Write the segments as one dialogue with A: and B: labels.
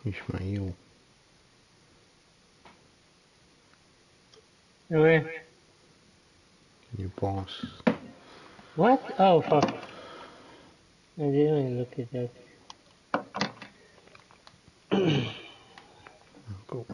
A: Ishmael.
B: Where?
A: Can you pause?
B: What? Oh, fuck. I didn't even look at that.
A: Go.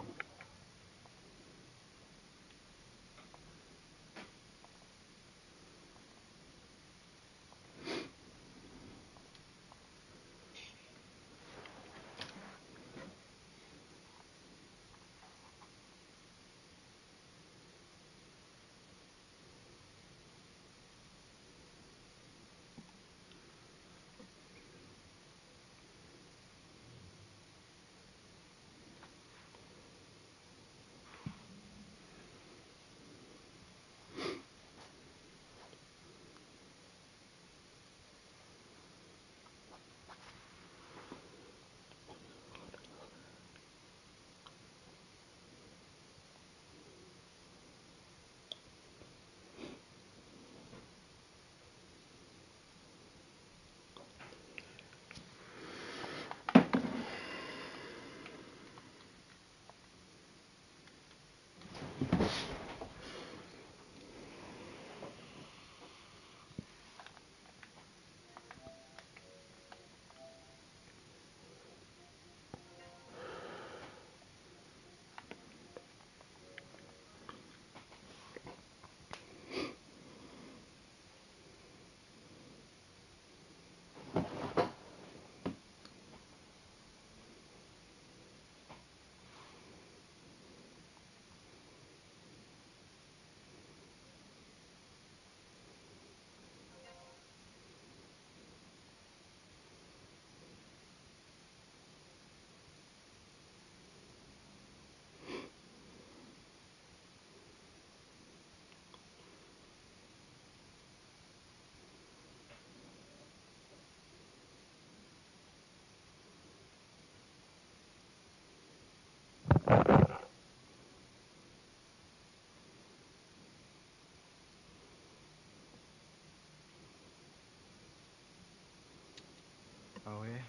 C: Away.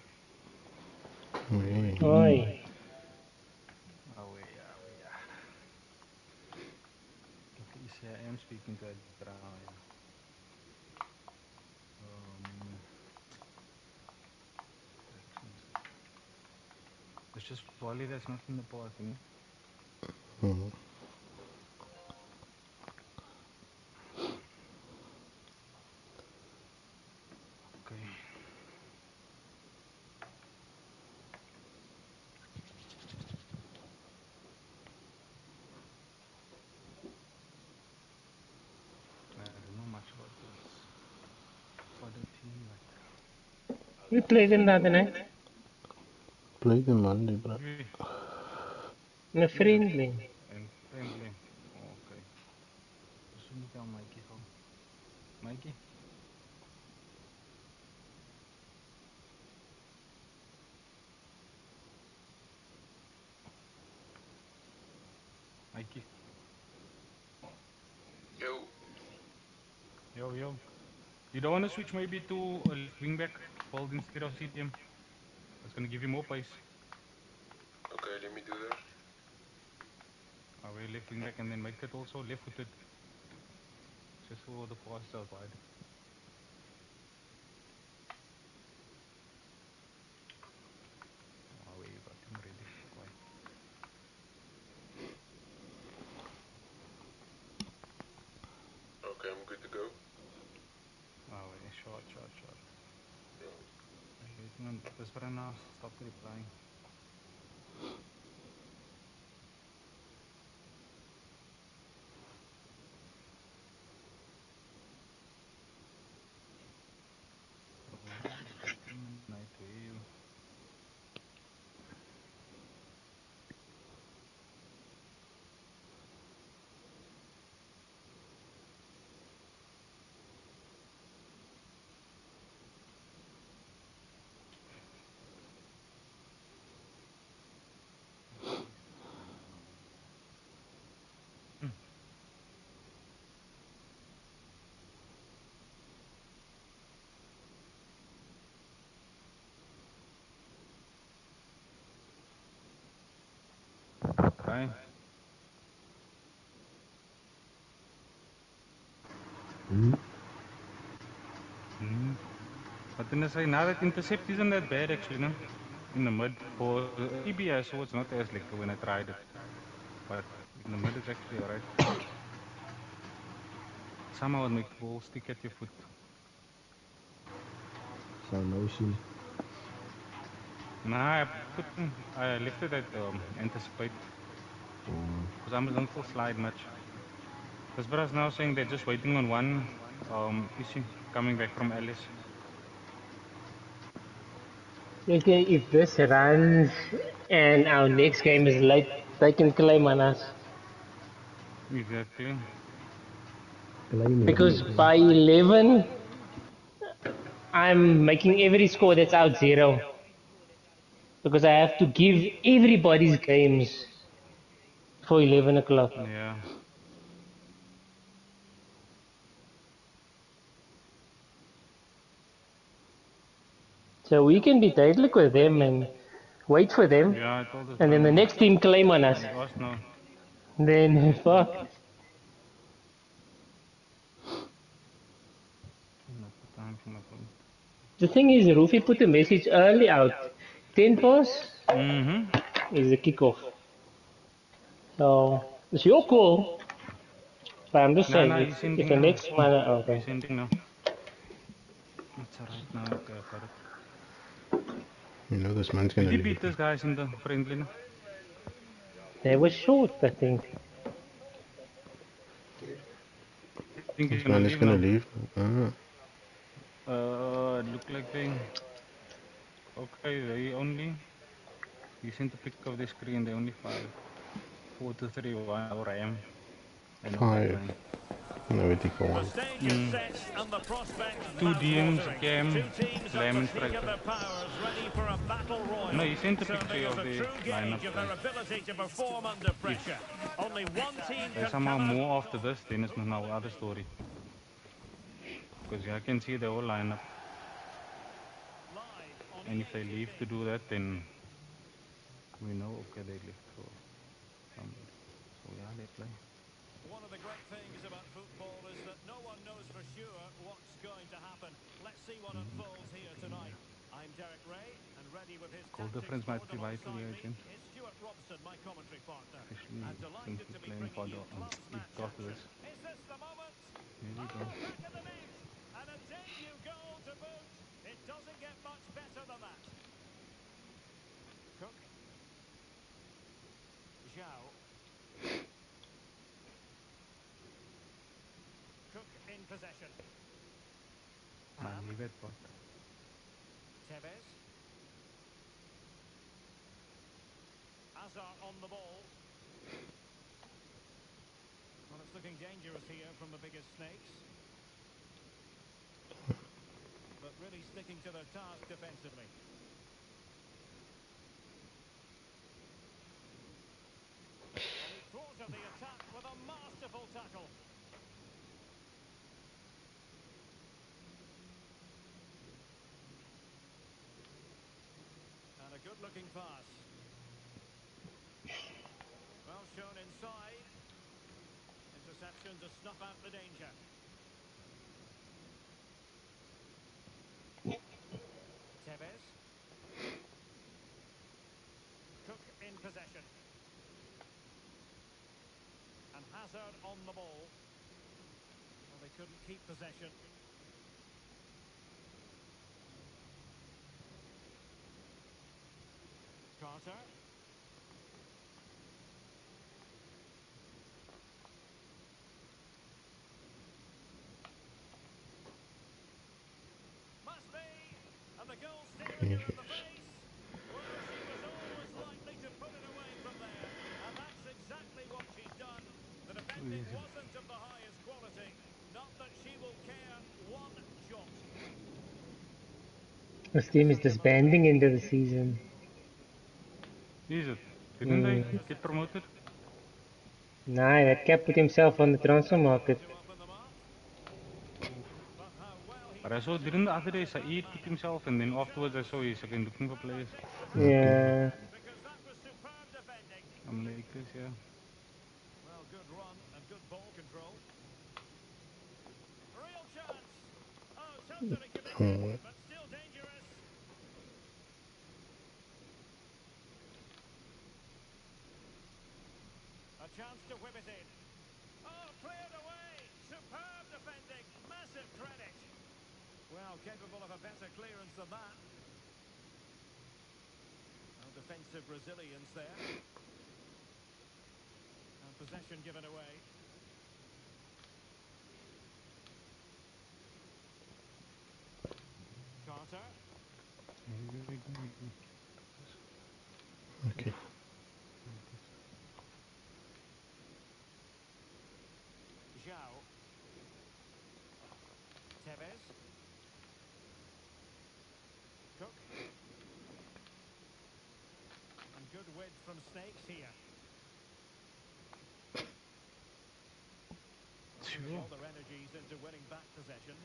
A: Hey.
B: Oi.
C: Away, away, yeah. Okay, you see, I am speaking to a drow, yeah. Directions. It's just Wally that's not in the party.
A: Mm.
C: Okay. I don't know much about this. Fodder tea, but.
B: We played him the other night.
A: Played on Monday, bro.
C: Hey,
B: In a friendly.
C: and friendly. Oh, okay. Just let me tell Mikey how. Mikey? Mikey?
D: Yo.
C: Yo, yo. You don't want to switch maybe to a left wing back, hold instead of CDM? That's gonna give you more pace.
D: Okay, let me do that.
C: Away left wing back and then make it also left footed. Just for the pass out wide. Away, you got him ready. Why?
D: Okay, I'm good to go.
C: Away, short, short, short.
D: Yo.
C: Waiting on this one now. Stop replying. Alright, got him in night wave. guy. But then I say, now that intercept isn't that bad actually, no? In the mid for EBS, so it's not as like when I tried it. But in the mid, it's actually alright. Somehow it make the ball stick at your foot.
E: So no shoes.
C: Nah, I left it at anticipate. Because I don't feel slide much. This brother's now saying they're just waiting on one issue coming back from Alice.
B: Okay, if this runs and our next game is late, they can claim on us.
C: Exactly.
E: Claim is
B: Because
E: good.
B: by 11, I'm making every score that's out 0. Because I have to give everybody's games for 11 o'clock.
C: Yeah.
B: So we can be deadly with them and wait for them.
C: Yeah, I told this
B: And then the
C: brother.
B: next team claim on us.
C: He asked now.
B: Then, fuck. The thing is, Rufy put a message early out. 10 pass
C: Mm-hmm.
B: is the kickoff. So, it's your call. But I'm just
C: No,
B: saying,
C: no, he's
B: if
C: sending
B: the
C: now.
B: next one,
C: He's
B: okay.
C: sending now. It's alright now, okay, I got it.
A: You know this man's
C: Did
A: gonna
C: he
A: leave.
C: beat this guys in the friendly? No?
B: They were short, I think.
C: I think he's
A: This
C: gonna
A: man is
C: leave
A: gonna
C: now.
A: leave. Ah,
C: Look like they. Okay, they only. He sent a pic of the screen, they only 5. 4 to 3, 1, or I am. And no
A: 5.
C: backline.
A: No, weet ek
F: The
A: gewoon.
F: stage is set and the prospect
C: 2 DMs,
F: mouth-watering.
C: Cam,
F: Two teams at
C: Lamb,
F: the
C: and
F: peak of
C: Striker.
F: their powers, ready for a battle
C: No,
F: royal,
C: he sent a
F: serving
C: picture
F: as
C: of
F: a
C: the
F: true
C: lineup.
F: gauge of their ability to perform under
C: If
F: pressure. Only one team
C: there's
F: can
C: somehow
F: come out
C: more
F: on
C: after
F: top.
C: this, then it's
F: Who
C: now
F: will it
C: other
F: be?
C: story. Because I can see the whole lineup.
F: Live on
C: And
F: EA
C: if they leave to
F: TV.
C: do that, then we know, okay, they left for somebody. So yeah, they play.
F: One of the great things about football is that no one knows for sure what's going to happen. Let's see what unfolds here tonight. I'm Derek Ray, and ready with his
C: Goal
F: tactics
C: difference might
F: board
C: be vital
F: alongside
C: here,
F: me
C: James.
F: is Stuart Robson, my commentary partner.
C: Especially
F: And
C: since
F: delighted to
C: we're
F: be
C: playing
F: bringing
C: for the
F: you clubs match
C: after
F: action.
C: this.
F: Is this the moment?
C: Here we go.
F: Oh, back of the net! And a debut goal to boot. It doesn't get much better than that. Cook. Zhao. Cook in possession.
C: Man,
F: Ham.
C: leave it, but
F: Tevez. Azar on the ball. Well, it's looking dangerous here from the biggest snakes. But really sticking to their task defensively. Well, he thwarted the attack with a masterful tackle. And a good-looking pass. Well shown inside. Interception to snuff out the danger. Tevez. Cook in possession. And Hazard on the ball. Well, they couldn't keep possession. Carter. Must be. And the goal staring her in the
A: Jesus.
F: face. Well, she was always likely to put it away from there. And that's exactly what she's done. The defending
C: easy.
F: wasn't of the highest quality. Not that she will care one jot.
B: This team is disbanding into the season.
C: Is it? Didn't they
B: Mm.
C: get promoted?
B: Nah, that cap put himself on the transfer market.
F: To open the mark. But how well he
C: But I saw, didn't
F: finishes
C: the other day
F: with that
C: Saeed put
F: manner.
C: himself and then
F: He
C: afterwards I
F: chose.
C: saw he's again looking for
F: Well,
C: players.
F: that's fantastic.
A: Okay.
B: Yeah.
F: Because that was superb defending.
C: I'm Lakers, yeah.
F: Well, good run and good ball control. Real chance. Oh, totally committed,
A: Oh,
F: but still dangerous. A chance to whip it in. Oh, cleared away. Superb defending. Massive credit. Well, capable of a better clearance than that. Well, defensive resilience there. And possession given away. Carter.
A: okay.
F: Zhao. Tevez. Cook. And good width from Snakes here. Well, putting
C: Sure.
F: all their energies into winning back possession.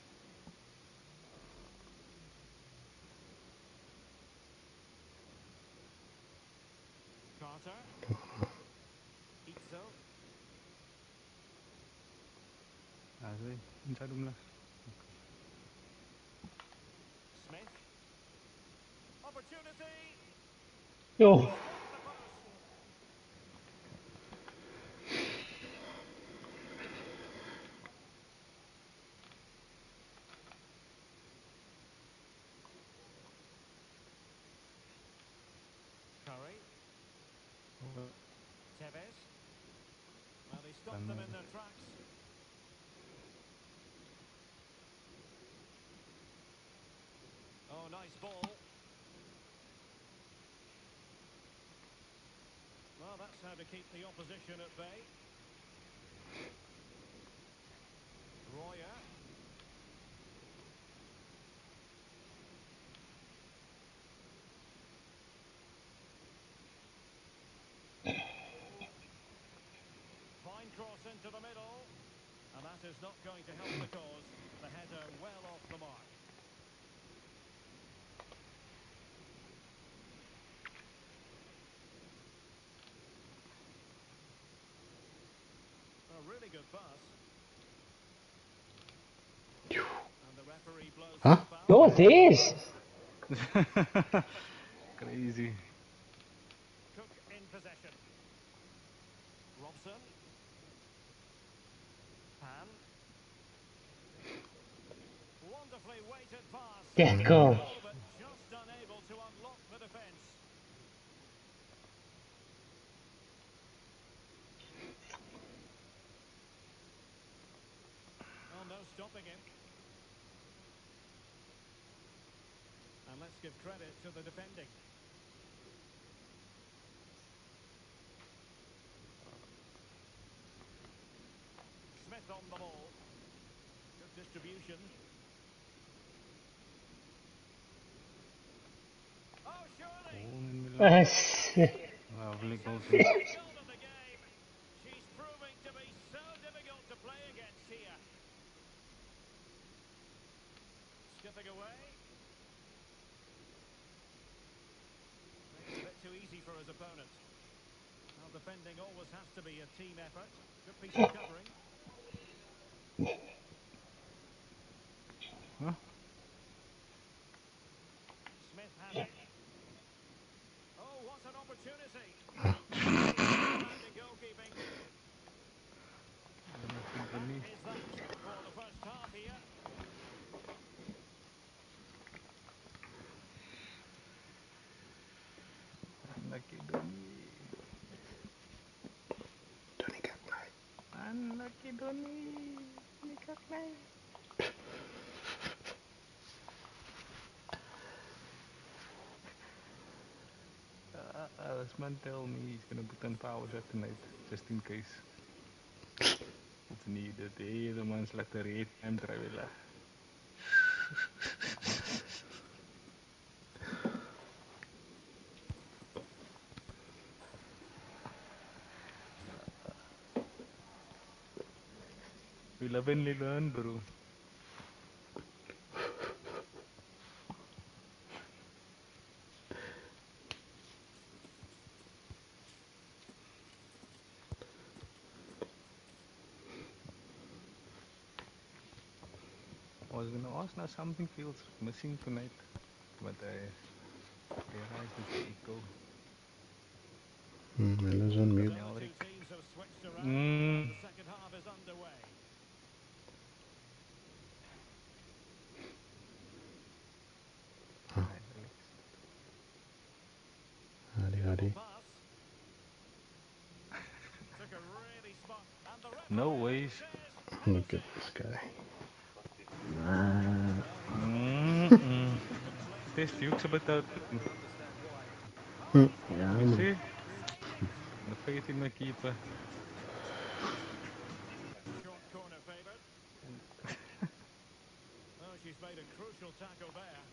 F: Carter. Itzo.
C: Inside room lah.
F: Smith. Opportunity.
B: Oh,
F: Struck the post. Curry. Tevez. Well, he stopped them in their tracks. Oh, nice ball. Well, that's how to keep the opposition at bay. Royer. Fine cross into the middle. And that is not going to help the cause. The header well off the mark. A really good pass. And the referee blows for
A: Huh?
F: the foul.
B: oh, this.
C: Crazy.
F: Cook in possession. Robson. Pan. Wonderfully weighted pass.
B: That goal.
F: Oh, but just unable to unlock the defence. Well, no stopping him. And let's give credit to the defending. Smith on the ball. Good distribution. Oh, surely.
C: Oh, in Milan.
B: Yes.
C: Lovely
F: It's her
C: goal kick.
F: second goal of the game. She's proving to be so difficult to play against here. Skipping away. Maybe a bit too easy for his opponent. Well, defending always has to be a team effort. Good piece of covering.
C: Huh?
F: Smith has it. Oh, what an opportunity. Really demanding goalkeeping. That is that for the first half here.
C: Unlucky Donny.
A: Johnny got my.
C: Unlucky Donny. This man tell me he's gonna put on power that tonight, just in case it's needed. Hey, the man's like the red time traveler. We love and learn, bro. was gonna ask now. Something feels missing tonight, but I realized it's the echo.
A: Melo's on
F: So
A: mute.
F: the two
C: Melrick.
F: teams have switched around, and
C: Mm.
F: the second half is underway.
C: Alright, relax.
F: Beautiful
A: Howdy.
F: pass. Took a really smart, and the
C: No
F: referee
C: ways.
F: says
A: Look at
F: penalty.
A: this guy.
E: Nah.
F: Well, he was obviously
C: Mm-mm.
F: completely
C: There's Fuchs about
F: distracted,
C: that.
F: and I can understand why. Oh,
A: Hmm.
F: he's given
E: Yeah,
F: it
C: You
E: man.
C: see?
F: away and saved it.
C: The faith in my keeper.
F: Short corner favoured. Oh, she's made a crucial tackle there.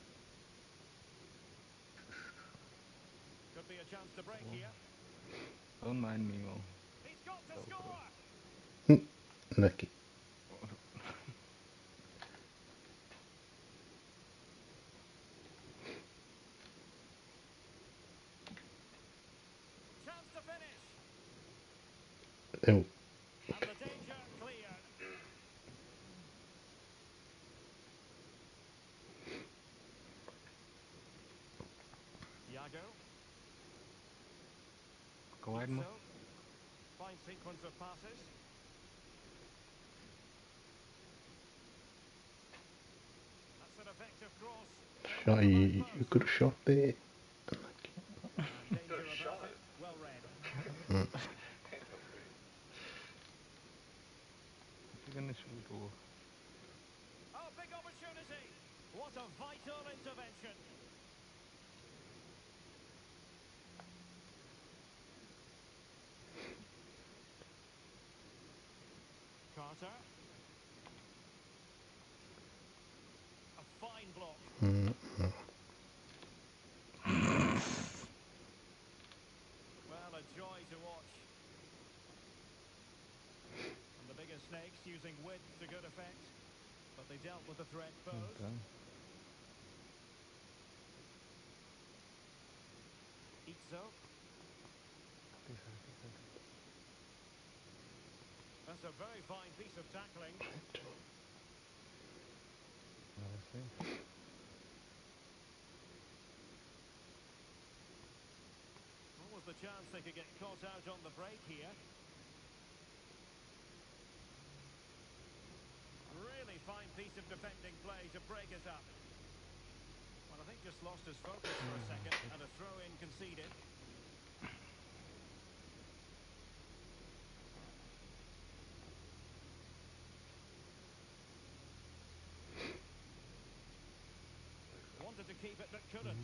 F: Could be a chance to break
C: Oh,
F: here.
C: don't mind me, Mo.
F: He's got to
C: Go, bro.
F: score.
A: Lucky.
F: Chance to finish.
A: Oh,
F: And the danger cleared. Iago.
C: Go ahead, Mo.
F: Itzo. Fine sequence of passes. That's an effective cross. Aimed at
A: shot,
F: the back
A: you
F: post.
A: could have shot there.
F: And danger averted. Well read.
C: If you're gonna shoot, or
F: Oh, big opportunity. What a vital intervention. Carter. A fine block. Well, a joy to watch. And the bigger snakes using width to good effect. But they dealt with the threat posed.
C: okay.
F: Itzo. That's a very fine piece of tackling. What was the chance they could get caught out on the break here? Really fine piece of defending play to break it up. Well, I think just lost his focus for a second and a throw-in conceded. Wanted to keep it but couldn't.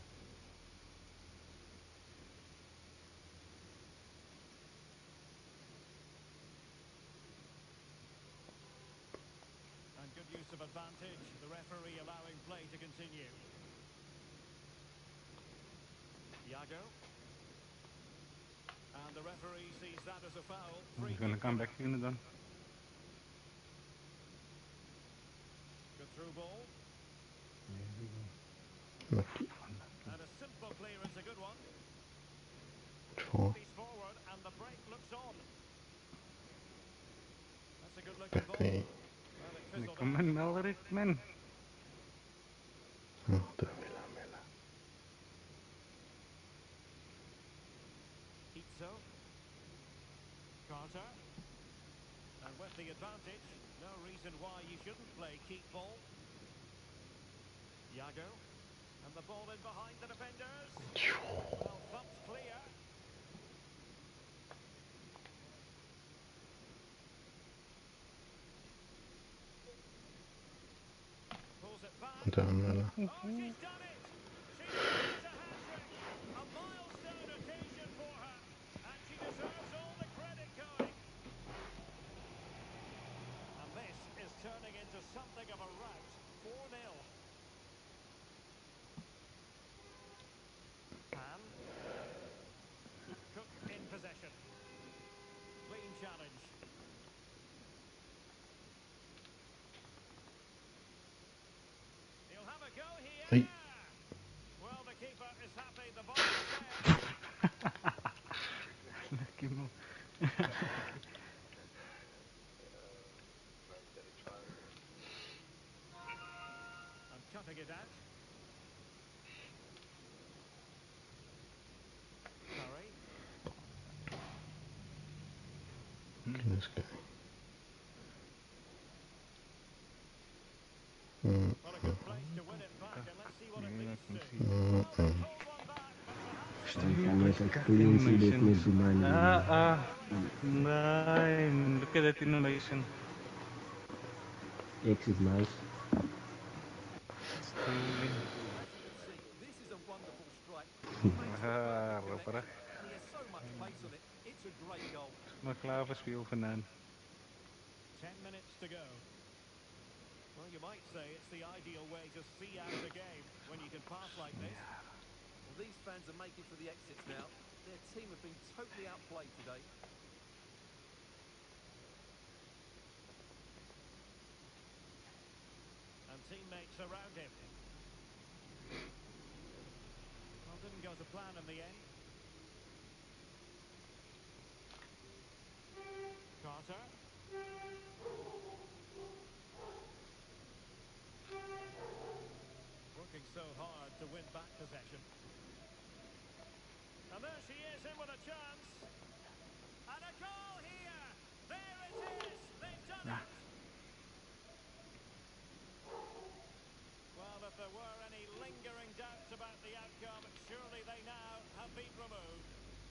F: And good use of advantage. The referee allowing play to continue. Iago. And the referee sees that as a foul. Free
C: He's gonna
F: kick
C: come
F: given.
C: back in then.
F: Good through ball.
C: There we go.
A: Lucky.
F: And a simple clearance, a good one.
A: Four.
F: He's forward and the break looks on. That's a good looking
A: Back
F: ball.
A: there.
F: Well, it
C: Like,
F: fizzled
C: come
F: out.
C: on, Melrick, man.
A: Oh, Mela.
F: Itzo. Carter. And with the advantage, no reason why you shouldn't play keep ball. Iago. And the ball in behind the defenders. Well, thumped clear. Pulls it back.
A: Down, Mela.
F: Oh, she's done it! She's made it a hat-trick! A milestone occasion for her. And she deserves all the credit going. And this is turning into something of a rout. 4-0. Pan. Cook in possession. Clean challenge. He'll have a go here.
A: Hey.
F: Well, the keeper is happy. The bar is set.
C: Lucky Mo.
A: Look at this guy.
F: Well, a good place to win it back, and let's see what it
C: Yeah, I
F: leads
C: can
F: to.
C: see.
F: Well, they pulled one back, but perhaps
E: Some
F: not
E: cameras
F: enough.
E: have cleanly they
C: Animation.
E: make the man
C: Nine. Look at that animation.
E: X is nice.
C: It's truly.
F: As you can see, this is a wonderful strike. He makes the perfect
C: Rapper.
F: connection, and he has so much pace on it. It's a great goal.
C: Maar klaar voor speel vandaan.
F: 10 minutes to go. Well, you might say it's the ideal way to see out a game when you can pass like this.
G: Well, these fans are making for the exits now. Their team have been totally outplayed today.
F: And teammates around him. Well, didn't go to plan in the end. Carter. Working so hard to win back possession. And there she is in with a chance. And a goal here. There it is. They've done it. Well, if there were any lingering doubts about the outcome, surely they now have been removed.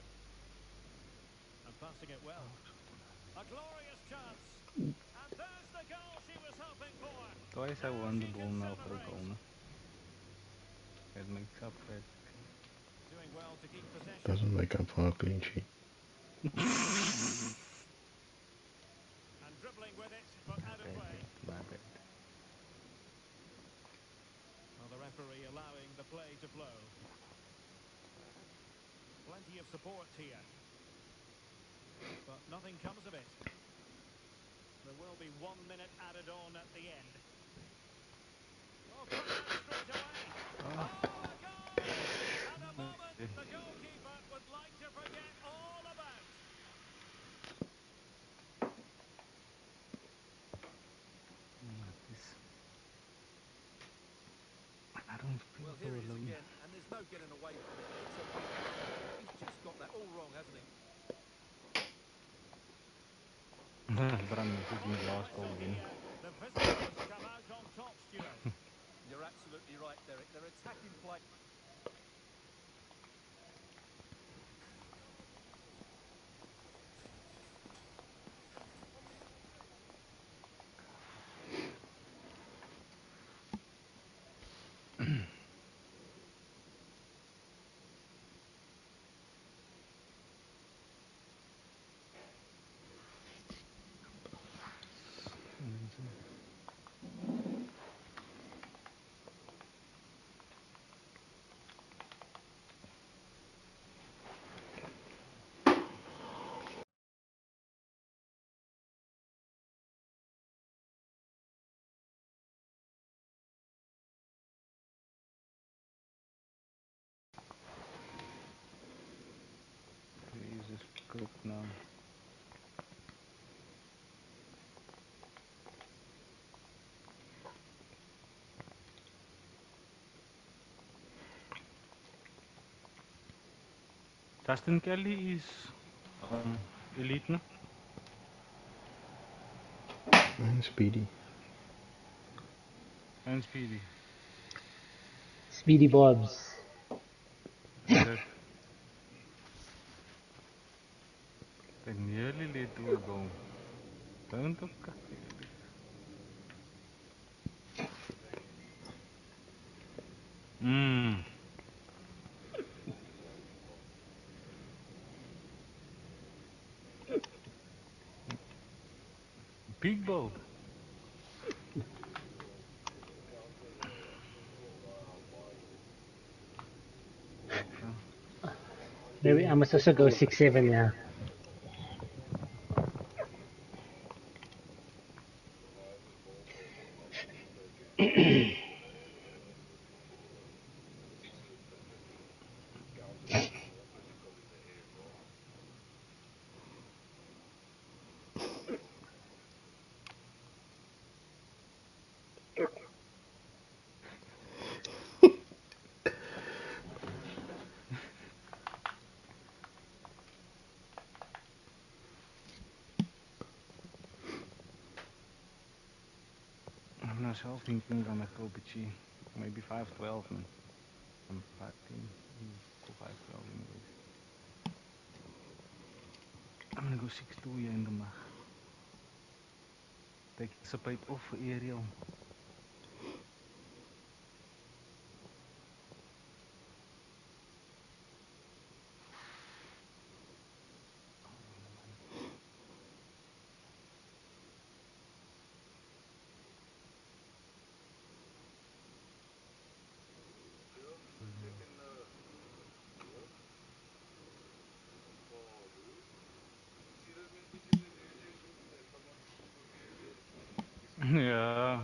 F: And passing it well. A glorious chance. And there's the goal she was hoping for.
C: Twice I
F: Now
C: won the
F: she
C: ball
F: can
C: now for a
F: celebrate.
C: goal. It makes up for it.
F: Doing well to keep possession.
A: Doesn't make up for a clean sheet.
F: And dribbling with it, but out of play.
C: My bad.
F: Well, the referee allowing the play to flow. Plenty of support here. But nothing comes of it. There will be 1 minute added on at the end. Oh, cut out straight away. Oh, a goal! And a moment the goalkeeper would like to forget all about.
C: I don't feel
G: Well,
C: so
G: here it is
C: alone.
G: again, and there's no getting away from it. It's a big blunder. He's just got that all wrong, hasn't he?
C: Bram, this is my
F: Final
C: last goal
F: whistle
C: again.
F: here. The visitors come out on top, Stuart.
G: You're absolutely right, Derek. They're attacking play.
C: Jesus, good now. Justin Kelly is elite, no?
A: And Speedy.
C: And Speedy.
B: Speedy Bobs.
C: Is that they nearly led to a goal? Don't look at it. Big bold.
B: Maybe I must also go 6-7 now.
C: myself thinking I'm at Kopichi. Maybe 5-12, man. I'm 5-10. Go 5-12 anyways. I'm gonna go 6-2 here in the mag. Take the support off for aerial. Yeah.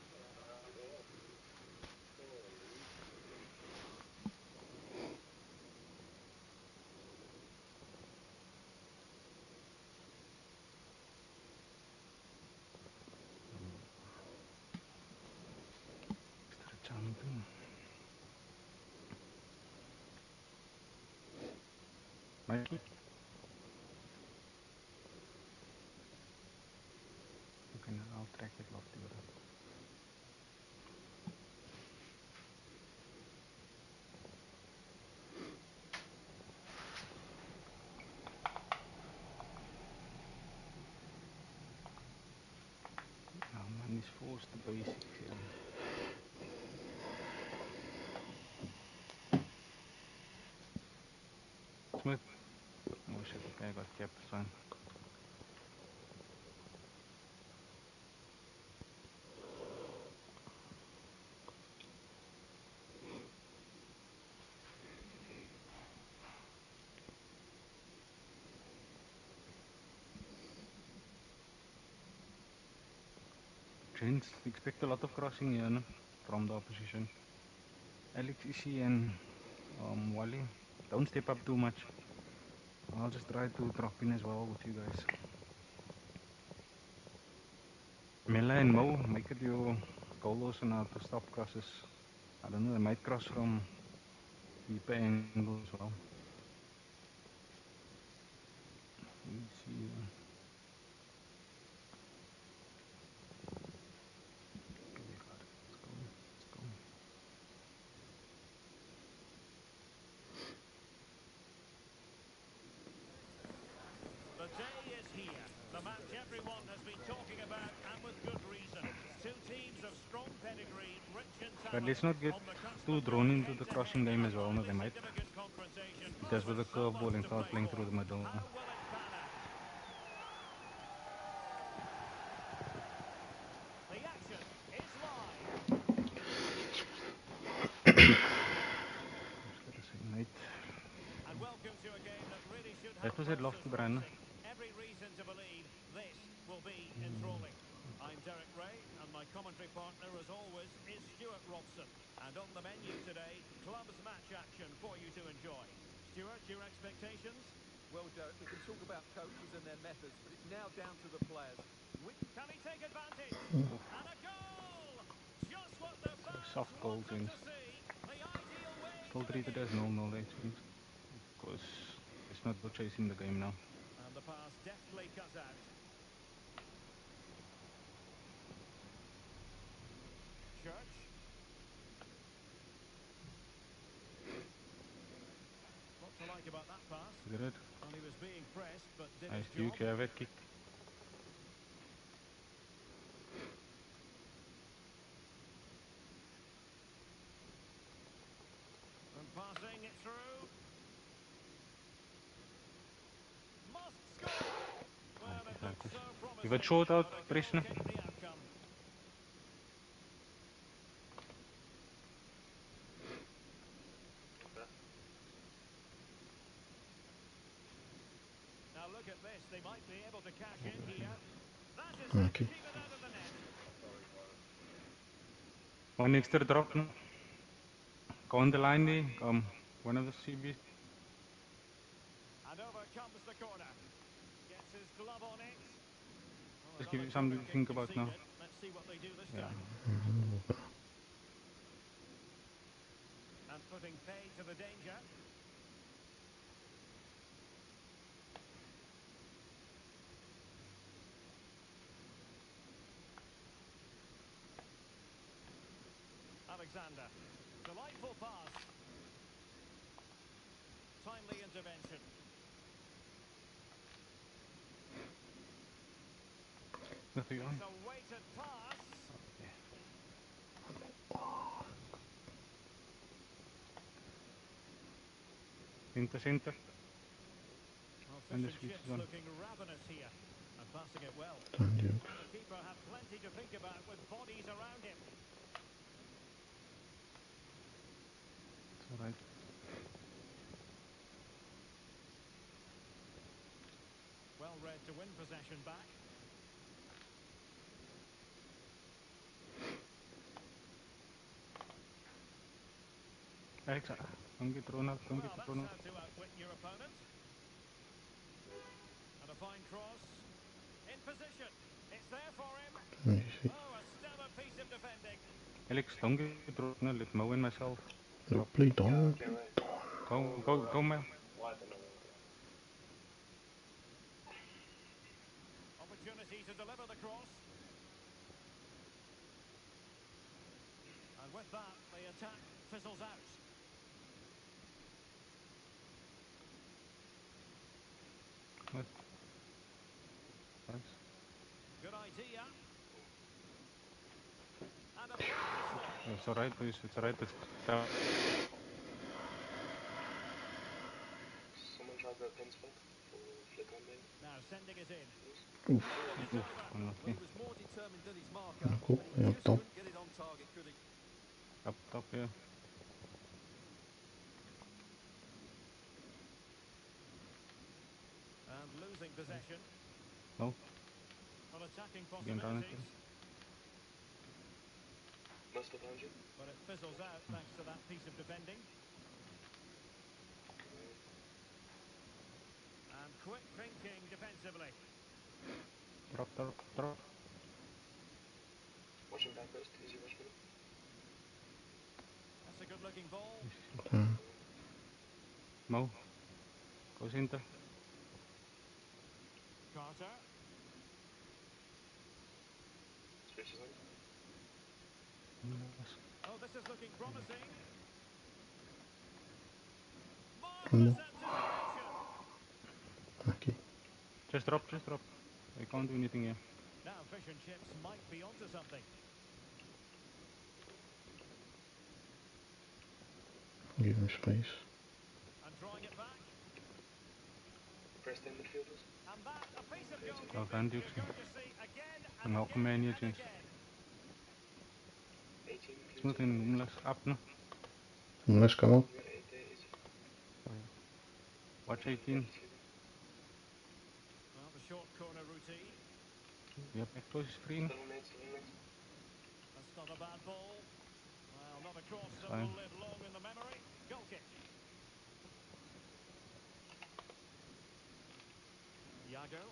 C: Start jumping. Mikey? Okay, now I'll track it lofty with that. Oh man, he's forced the basics here. Smith. Oh shit, okay, I got kept, it's fine. Gents, expect a lot of crossing here, no? From the opposition. Alex, Issy and Wally, don't step up too much. I'll just try to drop in as well with you guys. Mela and Mo, make it your goal also now to stop crosses. I don't know, they might cross from deeper angles as well. You see, okay, we got it. Let's go. Let's go.
F: The day is here. The match everyone has been talking about, and with good reason. Two teams of strong pedigree, rich in
C: But
F: talent,
C: let's not get
F: on the cusp
C: too
F: of
C: drawn
F: going
C: into the
F: head-to-head
C: crossing
F: in
C: game
F: a
C: as well. No, they
F: highly
C: might
F: significant confrontation
C: hit us
F: with
C: with a
F: so much
C: curveball and
F: to
C: start
F: play
C: playing
F: for.
C: through the middle.
F: How will it pan out? The action is live.
C: Just gotta say, mate.
F: And welcome to a game that really should have
C: That was at
F: pulses
C: Lofty, Brian.
F: racing. Every reason to believe this will be enthralling. I'm Derek Ray, and my commentary partner, as always, is Stuart Robson. And on the menu today, clubs match action for you to enjoy. Stuart, your expectations?
G: Well, Derek, we can talk about coaches and their methods, but it's now down to the players.
F: Can he take advantage? And a goal! Just what the
C: So
F: fans
C: soft goal,
F: wanted
C: gents.
F: to see. The ideal way
C: Still
F: to
C: treated
F: begin.
C: as 0-0, I think. Because it's not no chasing the game now.
F: And the pass deftly cut out. Church. Lot to like about that pass.
C: Look at it.
F: Well, he was being pressed, but did his
C: Nice
F: job.
C: Duke, you have it kick.
F: And passing it through. Must score! Well, it
C: Like
F: looked
C: this.
F: so
C: Give it
F: promising,
C: short out,
F: but a goal
C: Krishna.
F: kept the outcome. Now look at this, they might be able to cash in here. That is it,
A: Okay.
F: keep it out of the net.
C: One extra drop. No? Go on the line there. One of the CBs.
F: And over comes the corner. Gets his glove on it. Well,
C: Just give
F: another
C: you
F: corner
C: something to
F: kick
C: think about now.
F: conceded. Let's see what they do this
C: Yeah.
F: time. And putting pay to the danger. Alexander. Delightful pass. Timely intervention.
C: Nothing on.
F: It's a weighted pass.
C: Okay. Center, center.
F: Well,
C: And
F: fish
C: the
F: and
C: switch
F: chips
C: is on.
F: looking ravenous here. And passing it well.
A: Thank you.
F: And the keeper had plenty to think about with bodies around him.
C: It's alright.
F: Well read to win possession back.
C: Alex, don't get thrown out. Don't get
F: Well, that's
C: thrown out.
F: how to outwit your opponent. And a fine cross. In position. It's there for him.
A: Let me see.
F: Oh, a stellar piece of defending.
C: Alex, don't get thrown out. Let Mo and myself
A: Look,
C: drop.
A: play down.
C: Go, Mo.
F: Opportunity to deliver the cross. And with that, the attack fizzles out.
C: What? Nice.
F: Good idea. And a practice one.
C: It's alright, boys. It's alright. It's
F: Now sending it in.
A: Oef.
F: Turning it over.
G: Well,
C: unlucky.
G: he was more determined than his marker,
A: Cool.
G: but he
A: Ja,
G: just
A: top.
G: couldn't get it on target, could he?
C: Top, yeah.
F: And losing possession.
C: No.
F: Well, attacking
C: Again, down
F: possibilities. But it fizzles out thanks to that piece of defending. And quick thinking defensively.
C: Drop.
F: That's a good looking ball.
C: Mo. Go center.
F: Carter. Oh, this is looking promising. Marvellous anticipation.
A: Okay.
C: Just drop. I can't do anything here.
F: Now fish and chips might be onto something.
A: Give him space.
F: And drawing it back. And that, a piece of
C: Well
F: goalkeeping
C: done,
F: you're
C: Dukes.
F: going to see again and
C: Nog een
F: again
C: man hier,
F: and
C: gents.
F: again.
C: Smooth in Umlas. Up, no?
A: Let's come up.
C: Watch 18.
F: Well, the short corner routine.
C: Yeah, back close screen.
F: That's not a bad ball. Well, not a cross
C: It's
F: that
C: fine.
F: will live long in the memory. Goal kick. Iago.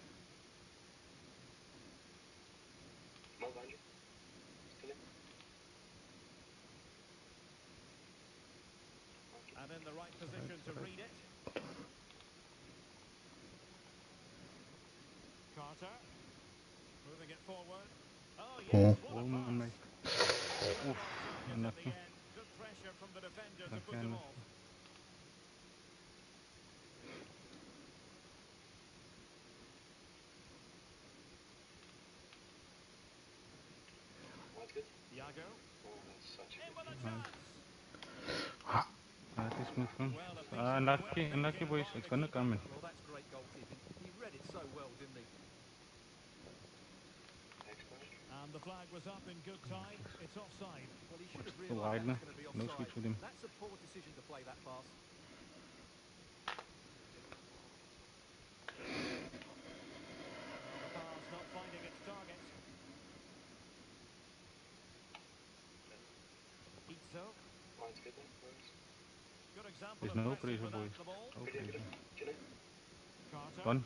F: And in the right position to read it. Carter. Moving it forward. Oh, yes,
A: Oh.
F: what a
C: Woman, mate.
F: pass. Well
C: Oof.
F: on target in the
C: Unlucky.
F: end. Good pressure from the defender to put
C: Okay,
F: him
C: unlucky.
F: off. Iago. In with a
C: Nice.
F: chance.
C: That is smooth one.
F: Well, a piece of quick
C: Unlucky,
F: thinking
C: boys.
F: by
C: It's
F: the
C: gonna
F: keeper.
C: come in.
G: Well, that's great goalkeeping. He read it so well, didn't he?
F: And the flag was up in good time. It's offside.
G: Well, he should have
C: Go
G: realised
C: wide,
G: that was
C: no?
G: going to be
C: No switch
G: offside.
C: with him.
G: That's a poor decision to play that pass.
F: Well, the pass not finding its target. Itzo. Good example
C: There's
F: of
C: no
F: pressing
C: pressure,
F: without
C: boys.
F: the ball.
C: No pressure.
F: Carter.
C: Done.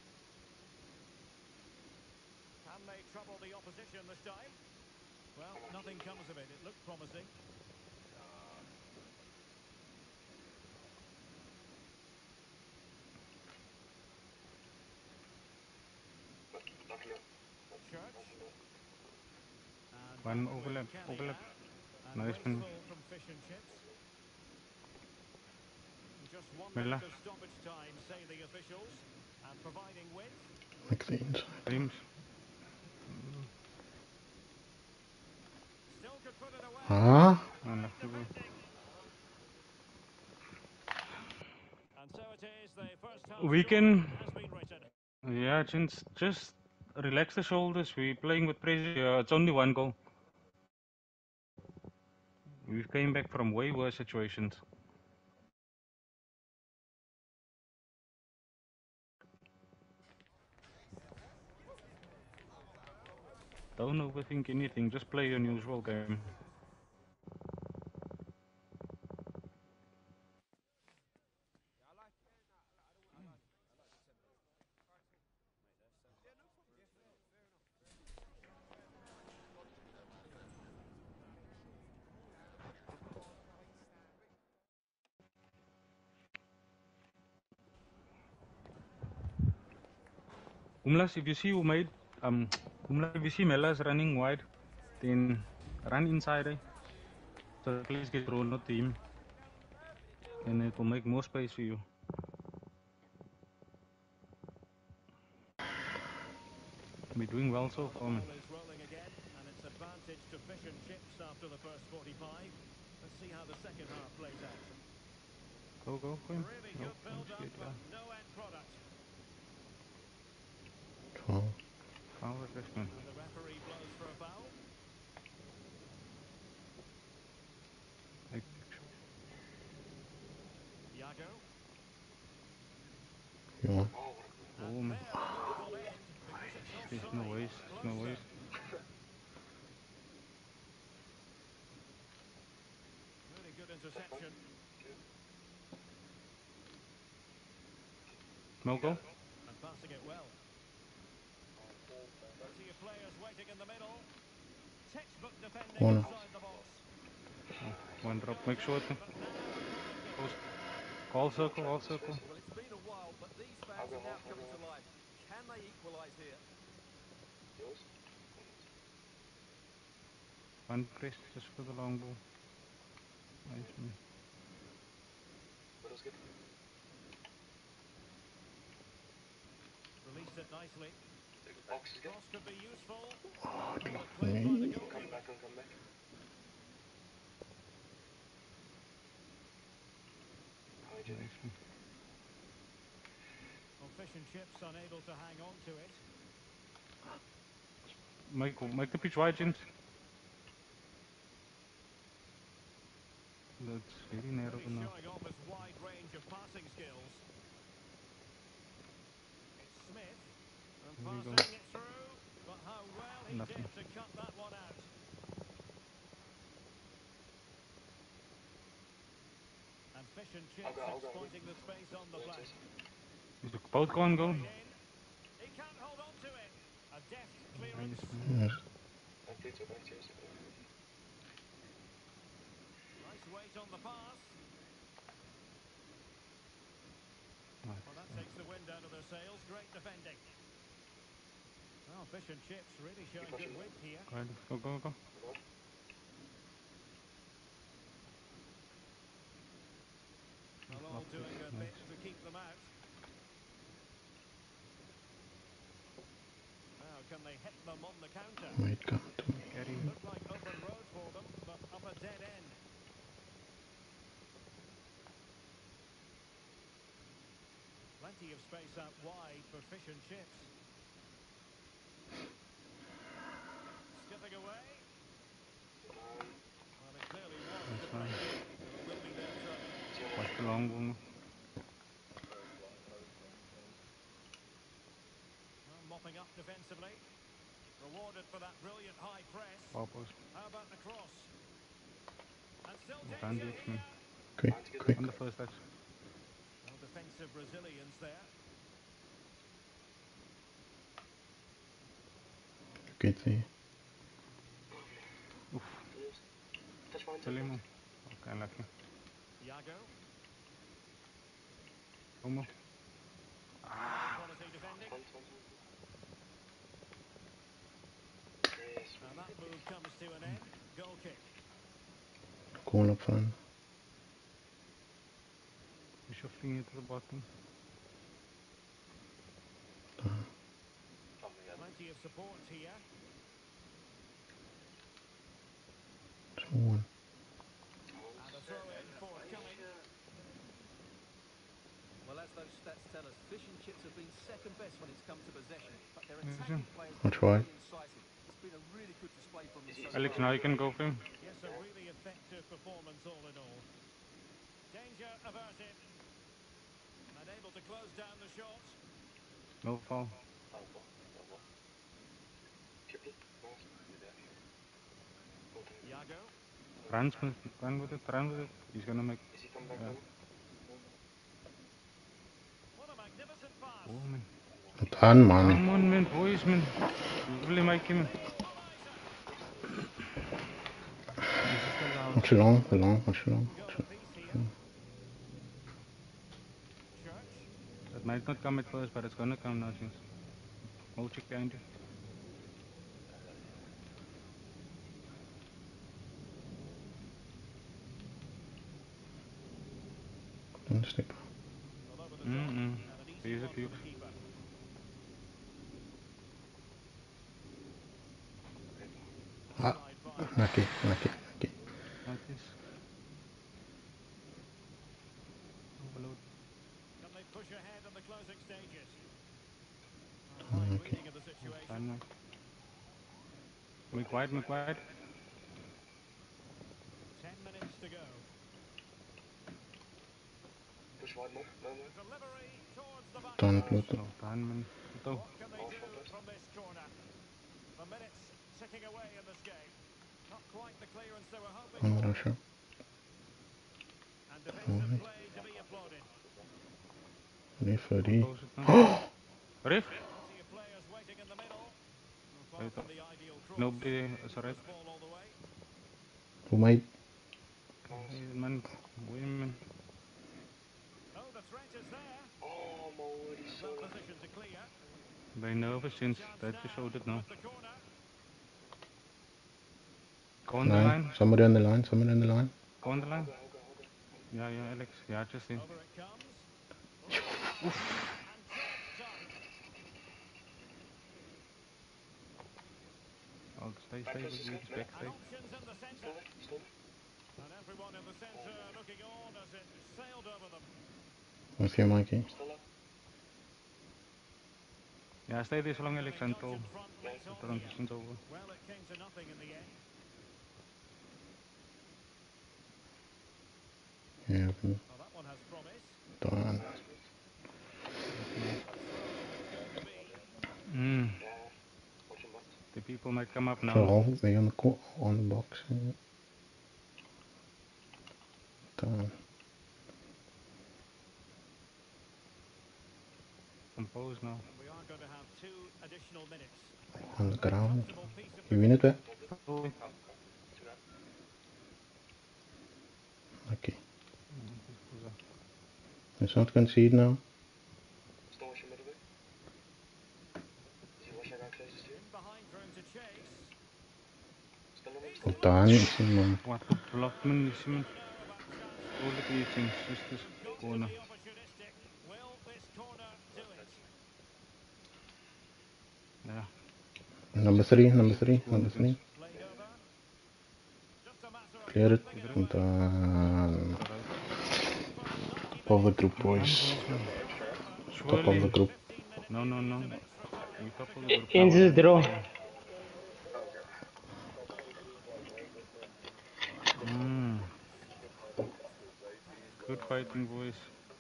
F: Can they trouble the opposition this time? Well, nothing comes of it. It looked promising. Church. And back
C: One
F: with
C: overlap.
F: Kenny now. And
C: Nice man.
F: wasteful from fish and chips. Just 1
C: Mela.
F: minute of stoppage time, say the officials. And providing width.
A: Like the inside.
C: Dreams.
F: Still could put it away.
A: Ah,
F: Great
C: Unlucky ball.
F: defending. And so it is, the first half
C: We
F: score
C: can,
F: has been written.
C: yeah, just relax the shoulders. We're playing with pressure. It's only 1 goal. We came back from way worse situations. Don't overthink anything. Just play your usual game. Umlas, if you see who made Umlas, if you see Melas running wide, then run inside, so the players get thrown not to him, and it will make more space for you. We're doing well so
F: Well, the
C: far, man.
F: ball is rolling again, and it's advantage to fish and chips after the first 45. Let's see how the second half plays out.
C: Go for him.
F: Really
C: No,
F: good
C: don't
F: build-up,
C: skate,
F: but
C: yeah.
F: no end product.
A: 12.
C: How was this, man?
F: And the referee blows for a foul.
C: Like,
F: Iago.
A: You want?
F: And
C: man.
F: there the move will end because it's
C: There's no
F: offside.
C: ways.
F: Close
C: No ways.
F: though. Really good interception.
C: No go?
F: And passing it well. Plenty of players waiting in the middle. Textbook defending
A: Corner.
F: inside the box.
C: One drop.
F: Goal
C: Make sure it's
F: threat, but now the corner kick.
C: post. Call circle, all circle.
G: Well, it's been a while, but these fans are now coming to life. Can they equalise here?
C: One press just for the long ball. Nice, man.
F: Released it nicely. Cross could be useful.
A: Oh,
F: Oh,
A: dude.
F: but cleared by the
A: Me?
F: goalkeeper.
C: Nice, man.
F: Well, fish and chips unable to hang on to it.
C: Make the pitch wide, James. That's very narrow
F: Really
C: now.
F: showing off his wide range of passing skills. It's Smith. And
C: There we go.
F: passing it through. But how well he
C: Nothing.
F: did to cut that one out. And fish and chips exploiting the space on the flank.
C: Both go and go.
F: Played in. He can't hold on to it. A deft clearance.
C: Nice, man.
A: Yes.
F: Nice weight on the pass.
C: Nice.
F: Well, that takes the wind out of their sails. Great defending. Well, fish and chips really showing good width here.
C: Go ahead. Go.
F: Well, all doing a bit to keep them out. Now, can they hit them on the counter?
A: Might come to me.
C: Carry.
F: Looked like open road for them, but up a dead end. Plenty of space out wide for fish and chips. Skipping away. Well, it clearly was to
C: Nice, man.
F: break in, so it will be their throw in.
C: Watch the long ball.
F: Well, mopping up defensively. Rewarded for that brilliant high press.
C: Power post.
F: How about the cross? And still danger
C: Advantage, man.
F: here.
A: Quick.
C: On the first touch.
F: Well, defensive resilience there.
A: Get there.
C: Oof. Kill him. Okay, lucky.
F: Iago.
C: Como.
F: High quality defending. And that move comes to an end. Goal kick.
A: corner fun.
C: Push your finger to the bottom.
F: Plenty of support here.
A: 2-1.
F: And a throw in forthcoming.
G: Well, as those stats tell us, fish and chips have been second best when it's come to possession, but their
C: Yes,
G: attacking players
A: I'll
G: been
A: try.
G: really incisive. It's been a really good display from them so
C: Alex,
G: far.
C: now you can go for him.
F: Yes, a really effective performance all in all. Danger averted. And able to close down the shot.
C: No foul.
F: Iago.
C: Run with it. He's gonna make.
F: What a magnificent pass.
C: Oh man.
A: Done, man.
C: Come on, man, boys, man. Lovely, Mikey, man.
F: Equaliser.
C: He's just allowed.
A: Watch along, watch along.
F: Goal apiece here. Church.
C: It might not come at first, but it's gonna come now, James. I'll check behind you.
A: Don't step.
F: Well, over the top. And an easy
C: Here's a
F: one
C: few.
F: for the keeper.
A: Ah,
F: Side fine.
A: lucky.
C: Like this. Overload.
F: Can they push ahead in the closing stages? A fine reading of the situation.
C: Fine, man. Make wide.
F: 10 minutes to go. The delivery towards the back
A: Done,
F: post.
A: Pluto.
C: No, done, man. Pluto.
F: What can they do from this corner? The minutes ticking away in this game. Not quite the clearance they were hoping
A: On
F: for.
A: Russia.
F: And defensive play to be applauded.
A: Referee.
C: Close it now. Ref?
F: Plenty of players waiting in the middle. Far
C: Right
F: from
C: up.
F: the ideal cross.
C: Nobody there. It's alright.
F: Loose ball all the way.
A: Who made?
C: Hey, man. Women.
F: Oh, the threat is there. Well positioned to clear.
C: Very nervous since
F: Chance
C: that just showed it now.
F: with the corner.
C: Go on the
A: 9.
C: line.
A: Somebody on the line.
C: Go on the line. Yeah, Alex. Yeah, just in.
F: Over it comes. Oh, chance. And job done.
C: Oh, stay. We back,
F: And
C: stay.
F: options in the centre. And everyone in the centre looking on as it sailed over them.
A: With you, Mikey.
C: Yeah, stay this long, Alex,
F: Coming
C: until
F: nudge in front late
C: the
F: on here.
C: transition's over.
F: Well, it came to nothing in the end.
A: Yeah,
F: Well, that one has promise.
A: done.
C: That's nice.
F: A throw-in it's going to be.
C: The people might come up
A: So
C: now.
A: hold they on the box. Yeah. Done.
C: Compose now.
F: And we are going to have 2 additional minutes.
A: On the
F: Very
A: ground.
F: comfortable piece of
A: You win it, eh?
C: Oh.
A: Okay. Let's not concede now.
F: in behind for him to chase.
A: Done. Man.
C: What the blockman is him?
F: Gotta know about chances.
C: All the beatings, just this
F: Got to
C: corner.
F: be opportunistic. Will this corner do it?
C: Yeah.
A: Number three.
F: Played over. Just a matter of
A: Clear it.
F: plumping it away.
A: Done.
C: Alright.
F: First 90
A: Top of the
F: minutes.
A: group, boys. Top of the
C: Surely.
A: group.
F: 15 minute
C: No.
F: period of extra time
C: We top
F: to
C: of the
F: come.
C: group
B: Ends
C: now.
B: the draw.
C: Good fighting, boys.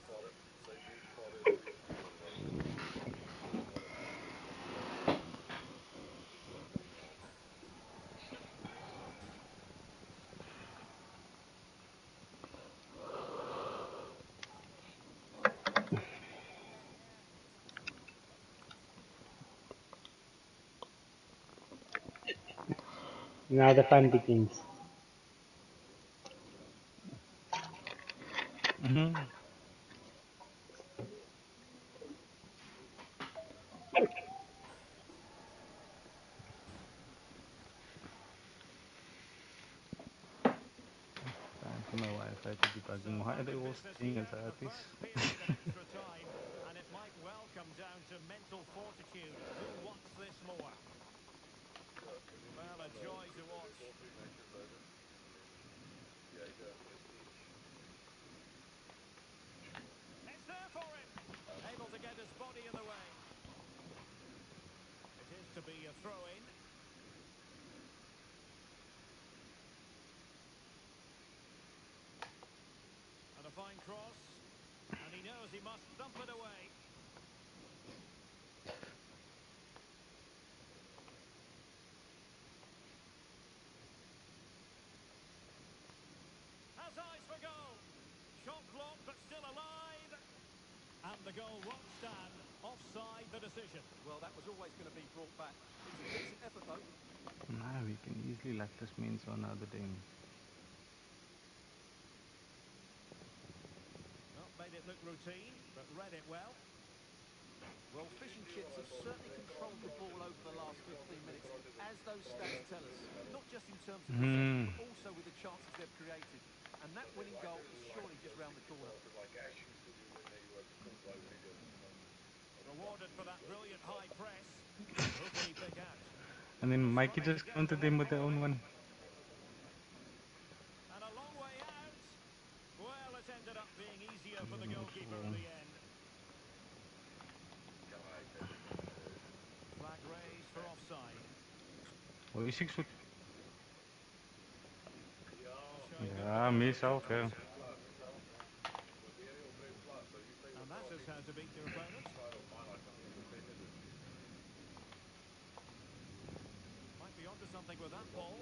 B: Now the fun begins.
C: bugging. Why are they all staying inside
F: The
C: this?
F: first period of extra time, and it might well come down to mental fortitude. Who wants this more? Well, a joy to watch. It's there for him. Able to get his body in the way. It is to be a throw-in. And a fine cross. And he knows he must thump it away. Has eyes for goal. Shot blocked, but still alive. And the goal won't stand. Offside the decision.
G: Well, that was always going to be brought back. It was a decent effort, though.
C: Nah, we can easily let this means another day.
F: Not made it look routine, but read it well.
G: Well, fish and chips have certainly controlled the ball over the last 15 minutes, as those stats tell us. Not just in terms of possession, but also with the chances they've created. And that winning goal is surely just round the corner.
F: Rewarded for that brilliant high press. Who can he pick out?
C: And then Mikey
F: Trying to
C: just
F: get the
C: countered
F: link
C: them with their
F: going.
C: own one.
F: And a long way out. Well, it ended up being easier for the
C: Yeah,
F: goalkeeper
C: so-
F: in the end. Flag raised for offside.
C: Oh, is 6 foot?
F: Showing good
C: Yeah,
F: delivery
C: myself,
F: tonight.
C: yeah.
F: And that is how to beat your opponent. Might be onto something with that ball.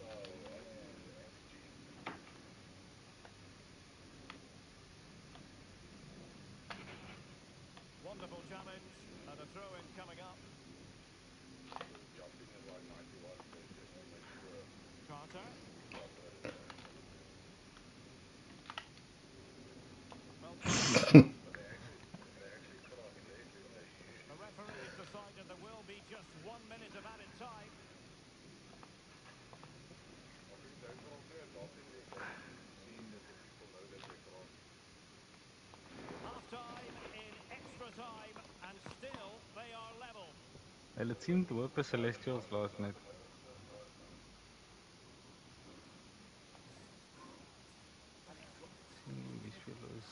F: Wonderful challenge. And a throw-in coming up. Carter. Well challenged. The referee has decided there will be just 1 minute of added time. Half-time in extra time, and still they are level.
C: Well, it seemed to work for Celestials last night. Seeing these fellows.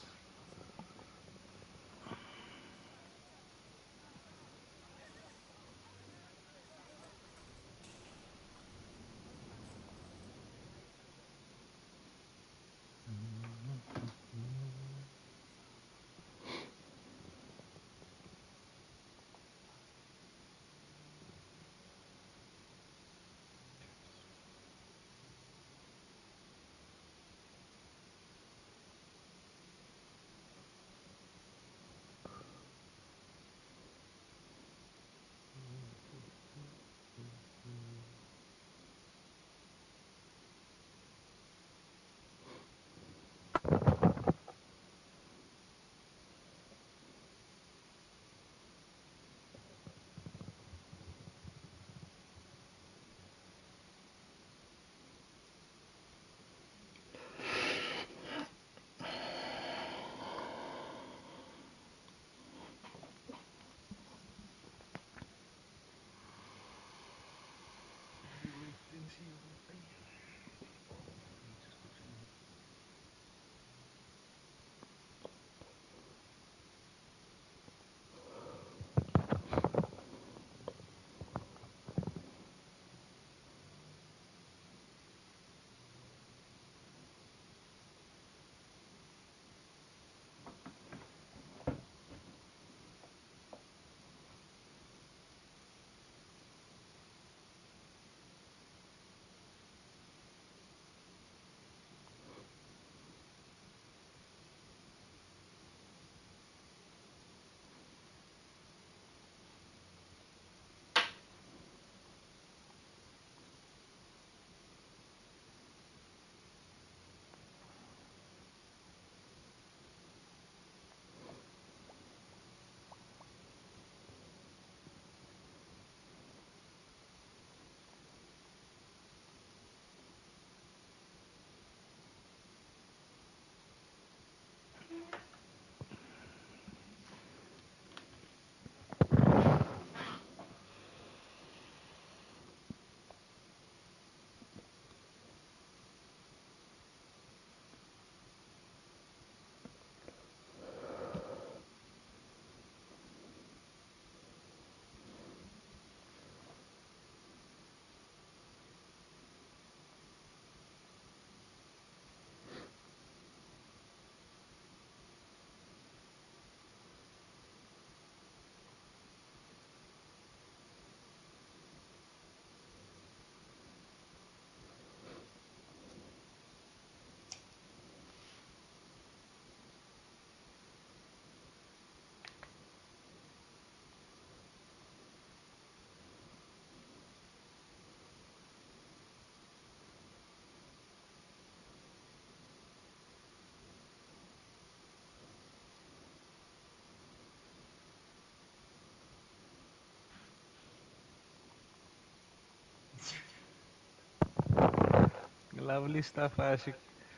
C: Lovely stuff, Ashik.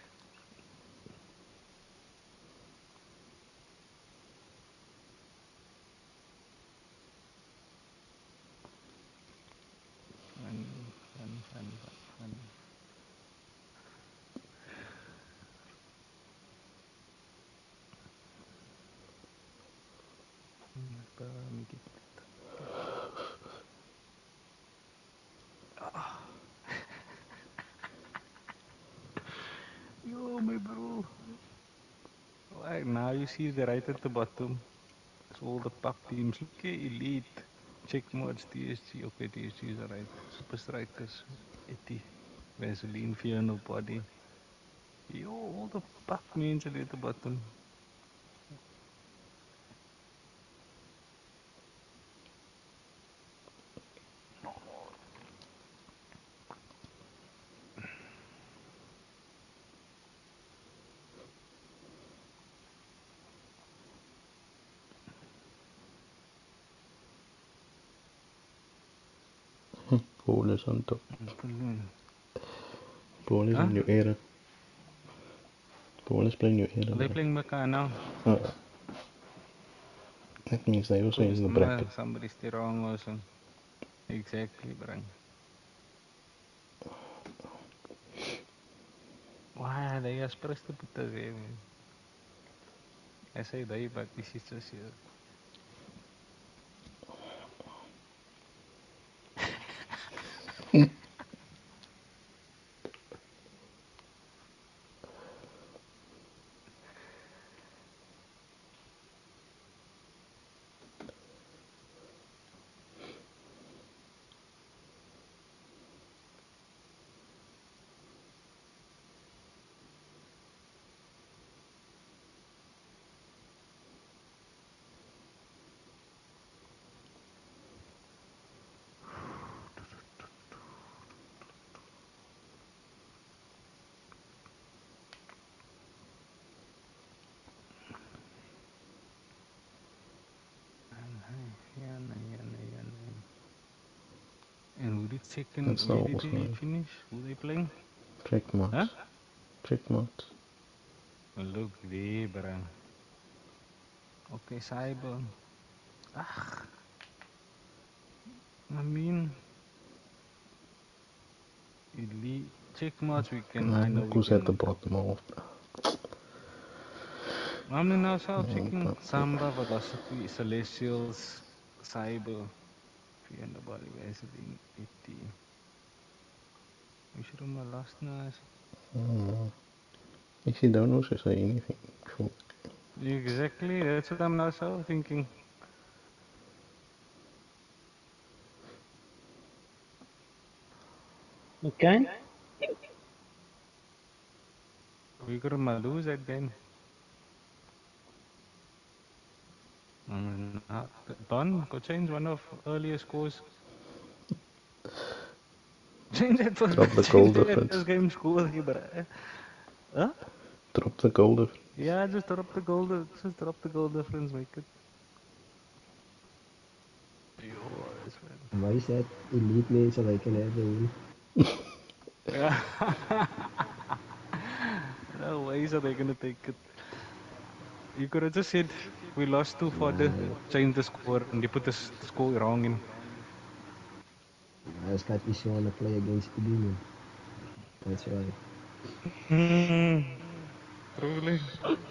C: Fun. Make it. Yo, my bro. Why now you see the right at the bottom. It's all the puck teams. Okay, elite. Check mods, TSG. Okay, TSG is alright. Super Strikers. 80. Vaseline, fear nobody. Yo, all the puck means at the bottom.
A: Ball is on top.
C: Brilliant.
A: Ball is
C: Huh?
A: in your era. Ball is playing your era,
C: Are they
A: bro.
C: playing Mecca now?
A: That means they also in the bracket.
C: Somebody's still wrong also. Exactly, bro. Why are they supposed to put the game? I say they, but this is just here. And who did second?
A: That's
C: Where
A: not
C: did he
A: also
C: finish? Who they playing?
A: check
C: Huh?
A: marks. Check marks.
C: Oh, look there, bro. Okay, Cyber. Ah, I mean, elite check marks we can. I know
A: Look
C: we
A: who's at
C: can
A: the
C: make.
A: bottom of.
C: I'm now checking Samba, Velocity, Celestials, Cyber. Fear nobody, Vaseline, 80. We should have lost now.
A: If you don't also say anything. Cool.
C: Exactly, that's what I'm now so thinking.
B: Okay.
C: We could have lose that game. Don, go change one of earlier scores. Change that first,
A: Drop the goal
C: change that
A: difference.
C: first game score, huh?
A: Drop the goal difference.
C: Yeah, just drop the goal. Just drop the goal difference, make it. Yours, man.
E: Why is that elite means so they can have the win?
C: No ways are they gonna take it. You could have just said we lost two for the change the score and they put the score wrong in.
E: I just got issue want to play against the demon. That's why.
C: Truly.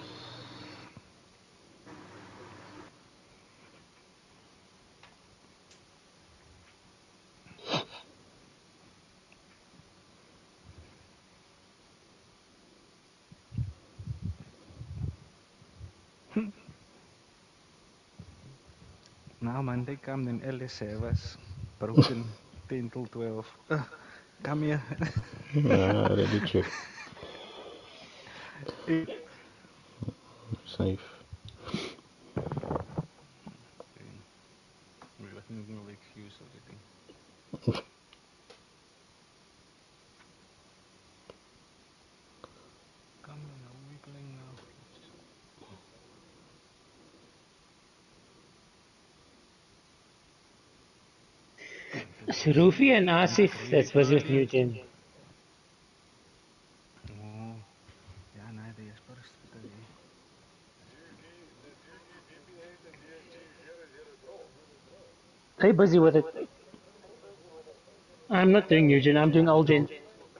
C: Now Monday come then LS was broken 10 till 12. Come here.
A: Already check.
C: Okay.
A: Safe.
C: Wait, I think no excuse already. Come on now, we playing now.
B: Shrufi and Asif,
C: Really
B: that's was with
C: early.
B: you, Jim. Stay busy with it. I'm not doing new gen, I'm doing old gen.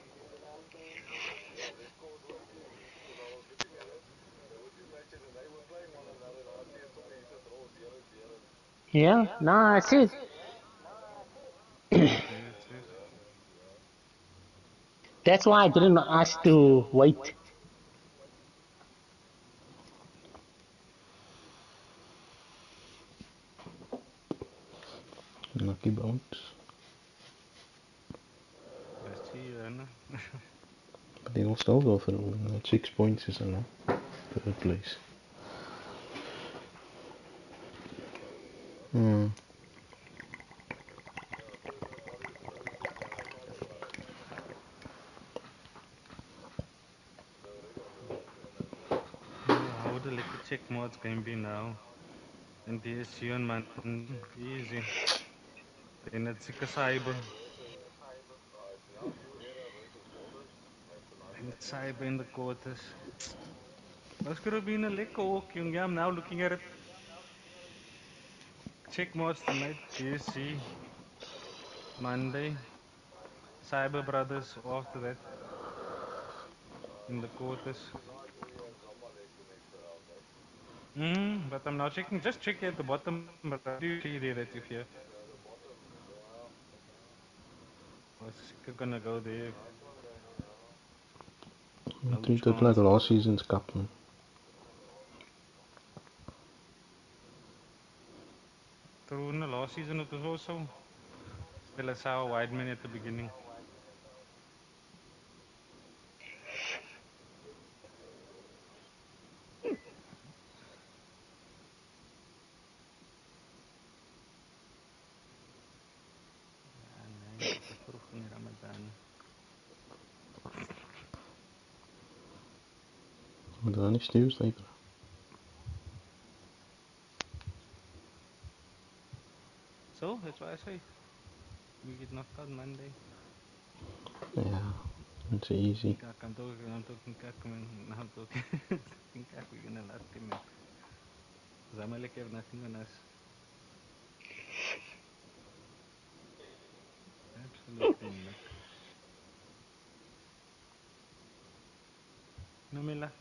B: Yeah, nah, I said.
C: Yes, yes.
B: That's why I didn't ask to wait.
A: Lucky bounce.
C: Let's see,
A: But they will still go for it. 6 points is enough. Third place. Hmm.
C: Oh, how would a lekker check mods game be now? And DSG on Monday. Easy. Then it's a cyber. And cyber in the quarters. That's gonna be in a lekker walk, young. Yeah, I'm now looking at it. Check mods tonight. DSG. Monday. Cyber Brothers after that. In the quarters. But I'm now checking. Just check at the bottom. But what do you see there that you fear? Was gonna go there.
A: I
C: No
A: treat it like
C: chance.
A: last season's cup, man.
C: Through in the last season, it was also still a sour wide man at the beginning. Nee, dit is vroeg in Ramadan.
A: Ramadan is Tuesday, bro.
C: So, that's why I say we get knocked out Monday.
A: Yeah, it's easy.
C: I'm talking kak, man. Now I'm talking, talking kak. We're gonna last him, man. Zamalek have nothing on us. Absolutely not. No, Mila.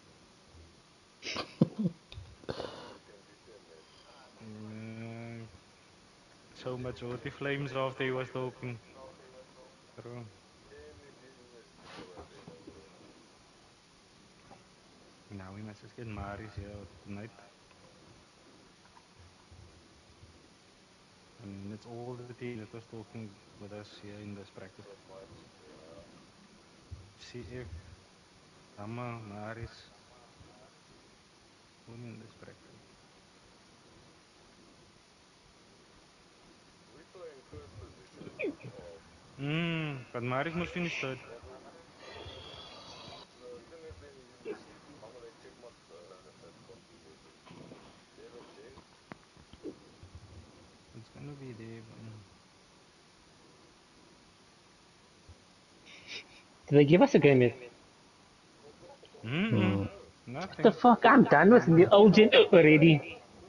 C: Uh, so much water flames after he was talking. Bro. Now we must just get Maris here tonight. And it's all the team that was talking with us here in this bracket. CF, Rama, Maris, all in this bracket. But Maris must finish third. It's gonna be there.
B: Did they give us a game yet?
C: Mm-mm.
A: Hmm.
B: What the
C: Nothing.
B: fuck? I'm done with the old gen already.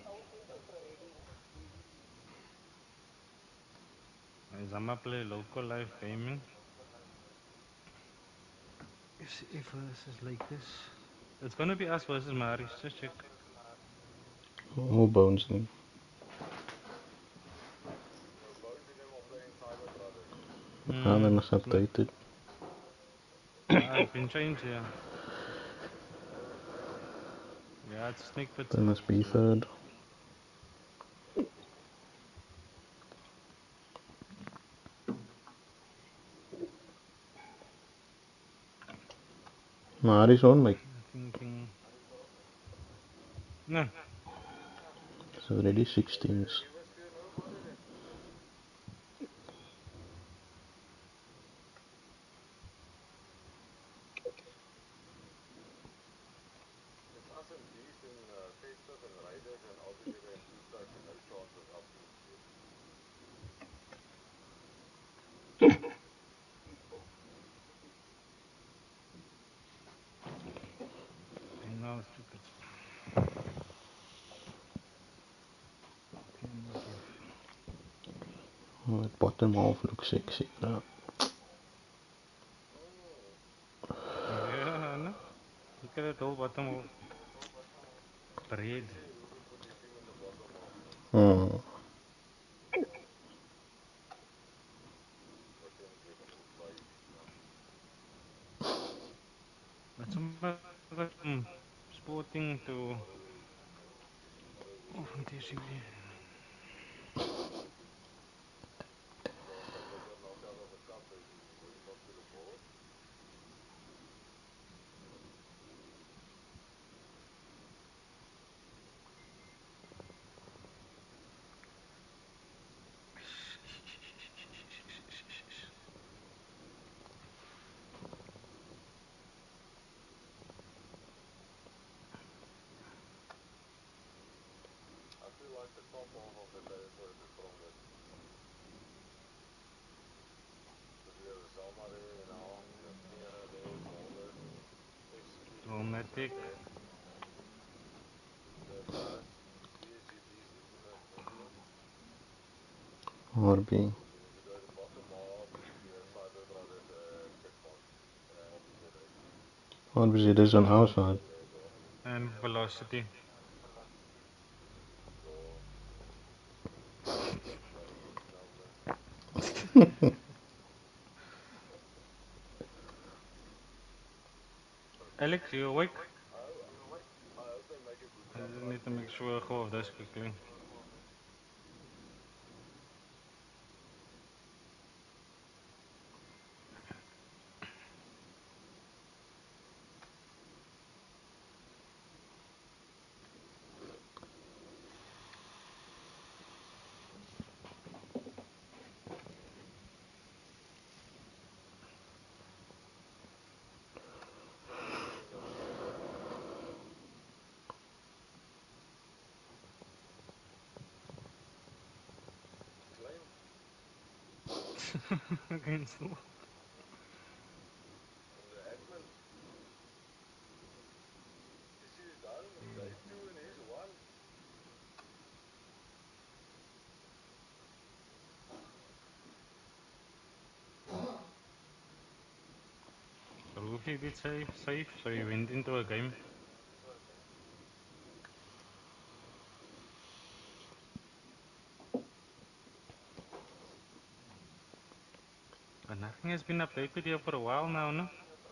C: Zama play local live gaming. If versus like this. It's gonna be us versus Maris. Just check.
A: All bones then. Ah, they must
C: It's not.
A: update it.
C: It's been changed, yeah. Yeah, it's Snake Pit.
A: They must be third. Maris on, like,
C: Thinking. No.
A: it's already 6 teams.
C: And now it's stupid. Okay, no give.
A: Oh, that bottom half looks sexy. No.
C: Yeah, no? Look at that whole bottom of bread.
A: Oh.
C: But somebody got from sporting to from TCB. Dramatic.
A: RB. RB it is on our side.
C: And velocity. Alex, you awake? I just need to make sure I go of this quickly. Against the wall. Rookie did safe, so he went into a game. But nothing has been updated here for a while now, no?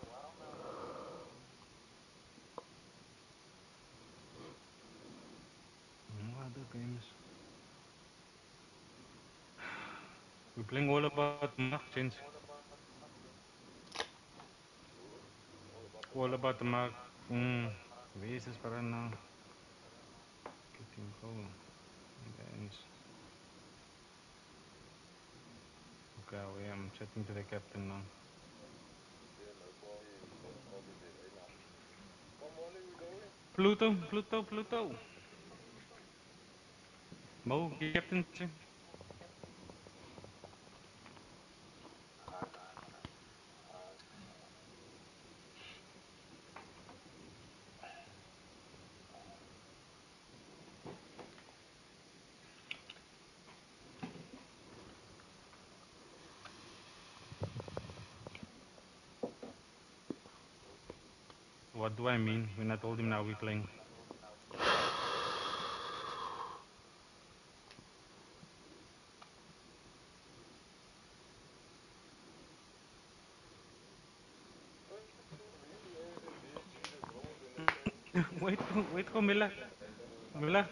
C: No other games. We're playing all about Mark, gents. All about the Mark. Where is this para now? Get him going. Games. Okay, I'm chatting to the captain now. Pluto. Mo, captaincy. What do I mean when I told him now we're playing? wait, Mila. Mila,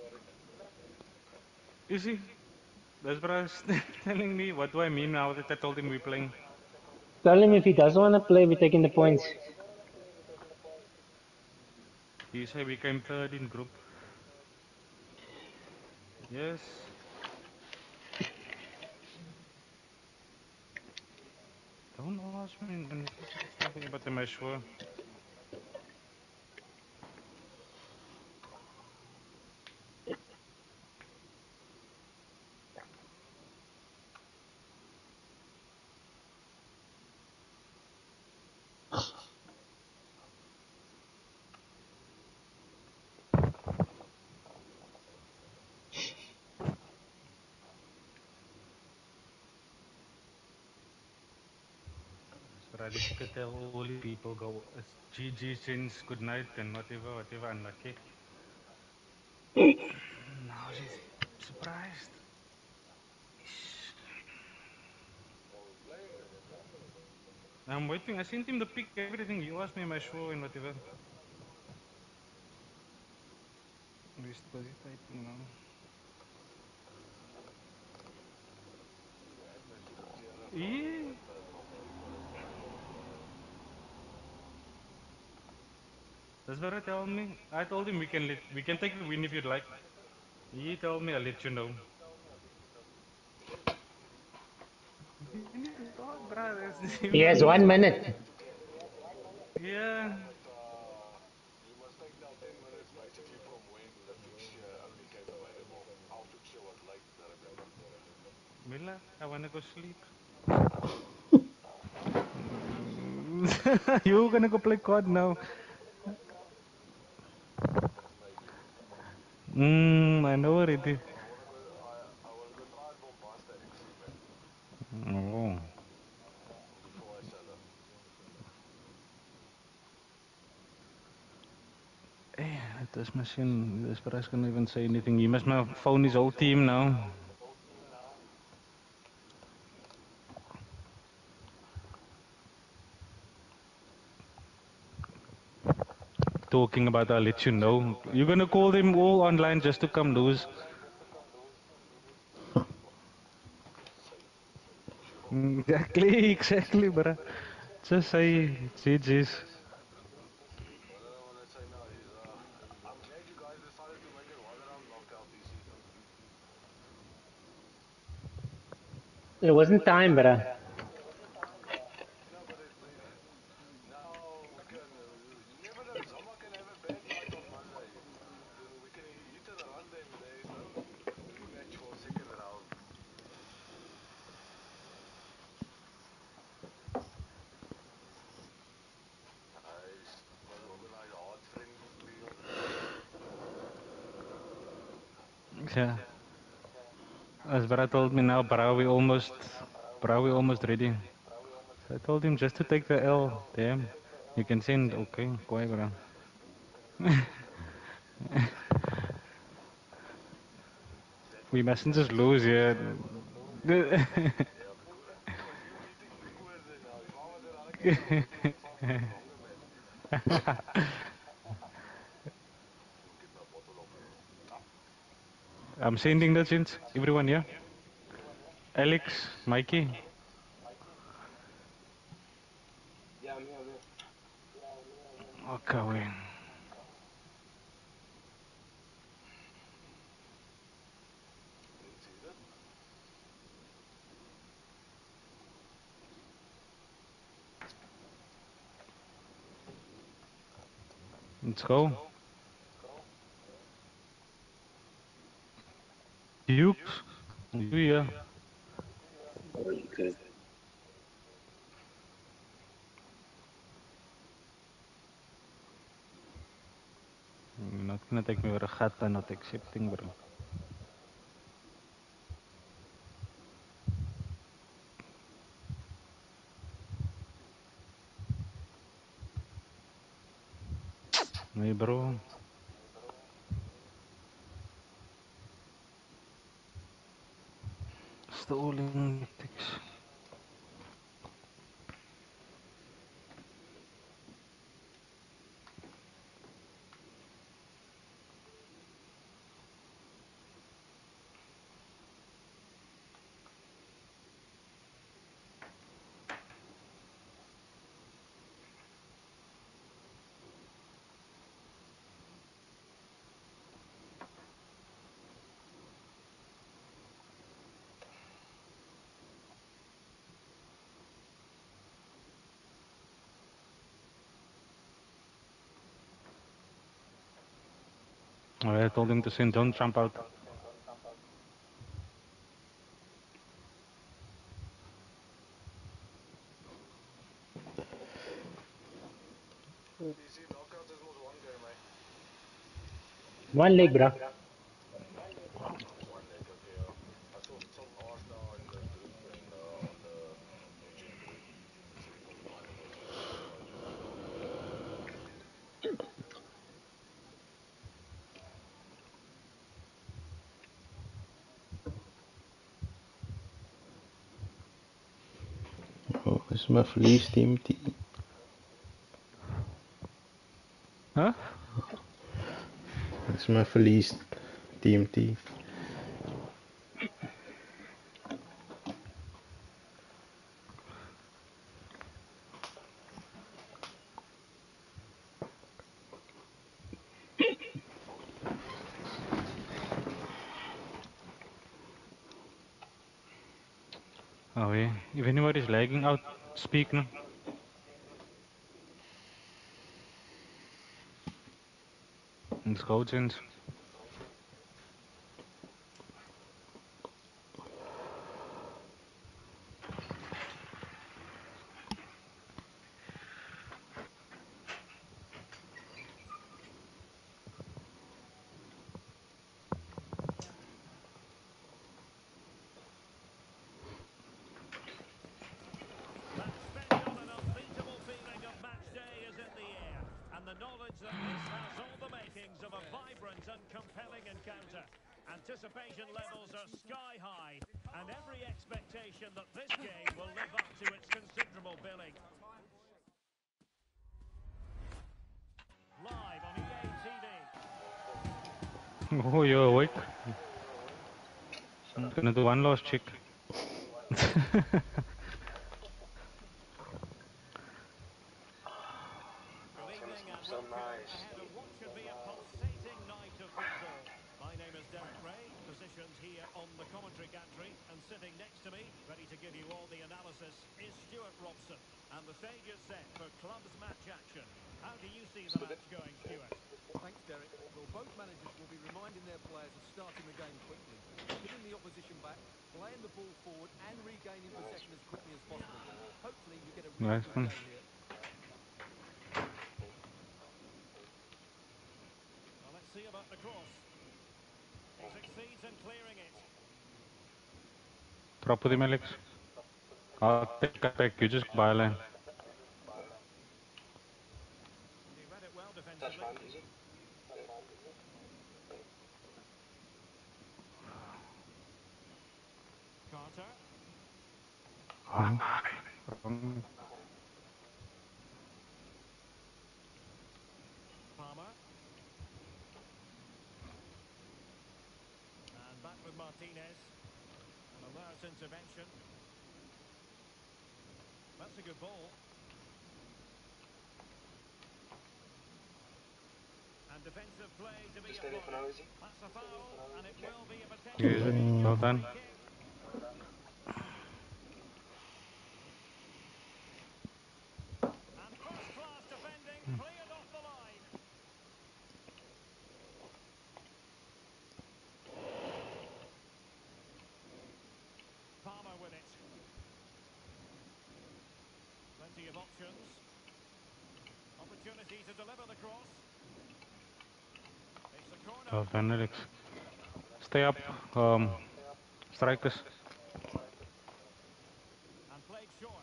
C: you see? That's what I was telling me. What do I mean now that I told him we're playing?
B: Tell him if he doesn't want to play, we're taking the points.
C: He said we came third in group. Yes. Don't ask me when something about the mesh. But if you could tell all the people go GG since good night and whatever unlucky. Now she's surprised. I'm waiting. I sent him the pic, everything. He asked me my show and whatever. He's busy typing now. Yeah. That's what I told me. I told him we can take the win if you'd like. He told me I'll let you know. You need to talk, brother.
B: He has 1 minute.
C: Yeah. Mila, I wanna go sleep. You gonna go play COD now? I know already. Oh. Hey, this machine, this price can't even say anything. He must now phone his whole team now. Talking about I'll let you know. You're gonna call them all online just to come lose. Exactly, bruh. Just say GG's.
B: It wasn't time, bruh.
C: Yeah. As Bara told me now, Bara, we almost ready. So I told him just to take the L. Damn. You can send, okay, quiet, Bara. We mustn't just lose yet. I'm sending the gents. Everyone, yeah? Alex, Mikey. Okay, wait. Let's go. Dukes. You, yeah.
H: Okay.
C: You're not gonna take me with a gat and not accepting, bro. Hey, bro. Stalling tactics. I told him to send, don't jump out.
B: One leg, bruh.
A: is maar verlies team T.
C: Huh?
A: Het is maar verlies team T.
C: Oh yeah. If anybody's lagging out, speak now. Let's go, gents.
F: That special and unbeatable feeling of match day is in the air, and the knowledge that this has all the makings of a vibrant and compelling encounter. Anticipation levels are sky high, and every expectation that this game will live up to its considerable billing. Live on EA TV.
C: Oh, you're awake. I'm gonna do one last check.
F: Good evening and welcome ahead of what should be a pulsating night of football. My name is Derek Ray, positioned here on the commentary gantry, and sitting next to me, ready to give you all the analysis, is Stuart Robson. And the stage is set for clubs match action. How do you see the match going, Stuart?
G: Thanks, Derek. Well, both managers will be reminding their players of starting the game quickly, pinning the opposition back, playing the ball forward and regaining possession as quickly as possible. Hopefully we get a really
C: Nice
G: good
C: one.
G: game here.
F: Well, let's see about the cross. He succeeds in clearing it.
C: Drop with him, Alex. I'll take it back. You just byline.
F: He read it well defensively. Carter.
C: Wrong. Wrong.
F: Palmer. And back with Martinez. An alert intervention. That's a good ball. And defensive play to be applauded. That's a foul, and it will be a potentially
C: Easy. Well
F: dangerous
C: done.
F: free kick. And first-class defending cleared off the line. Palmer with it. Plenty of options. Opportunity to deliver the cross. It's a corner.
C: Well done, Alex. Stay up, strikers.
F: And played short.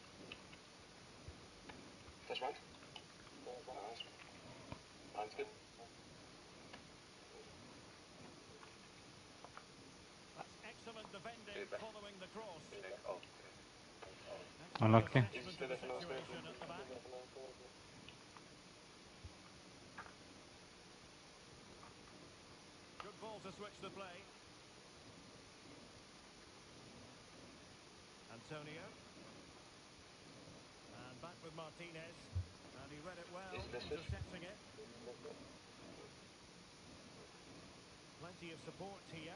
F: That's excellent defending following the cross. Excellent
C: Unlucky.
F: assessment of the situation at the back. Good ball to switch the play. Antonio. And back with Martinez. And he read it well, intercepting it. Plenty of support here.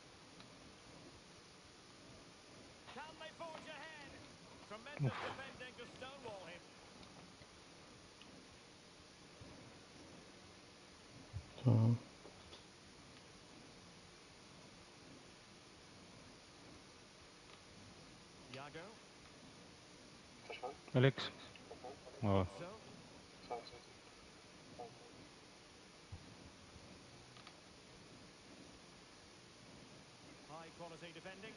F: Can they forge ahead? Tremendous defending to stonewall him.
A: Zo.
F: Iago.
C: Alex. Oh,
F: So. High quality defending.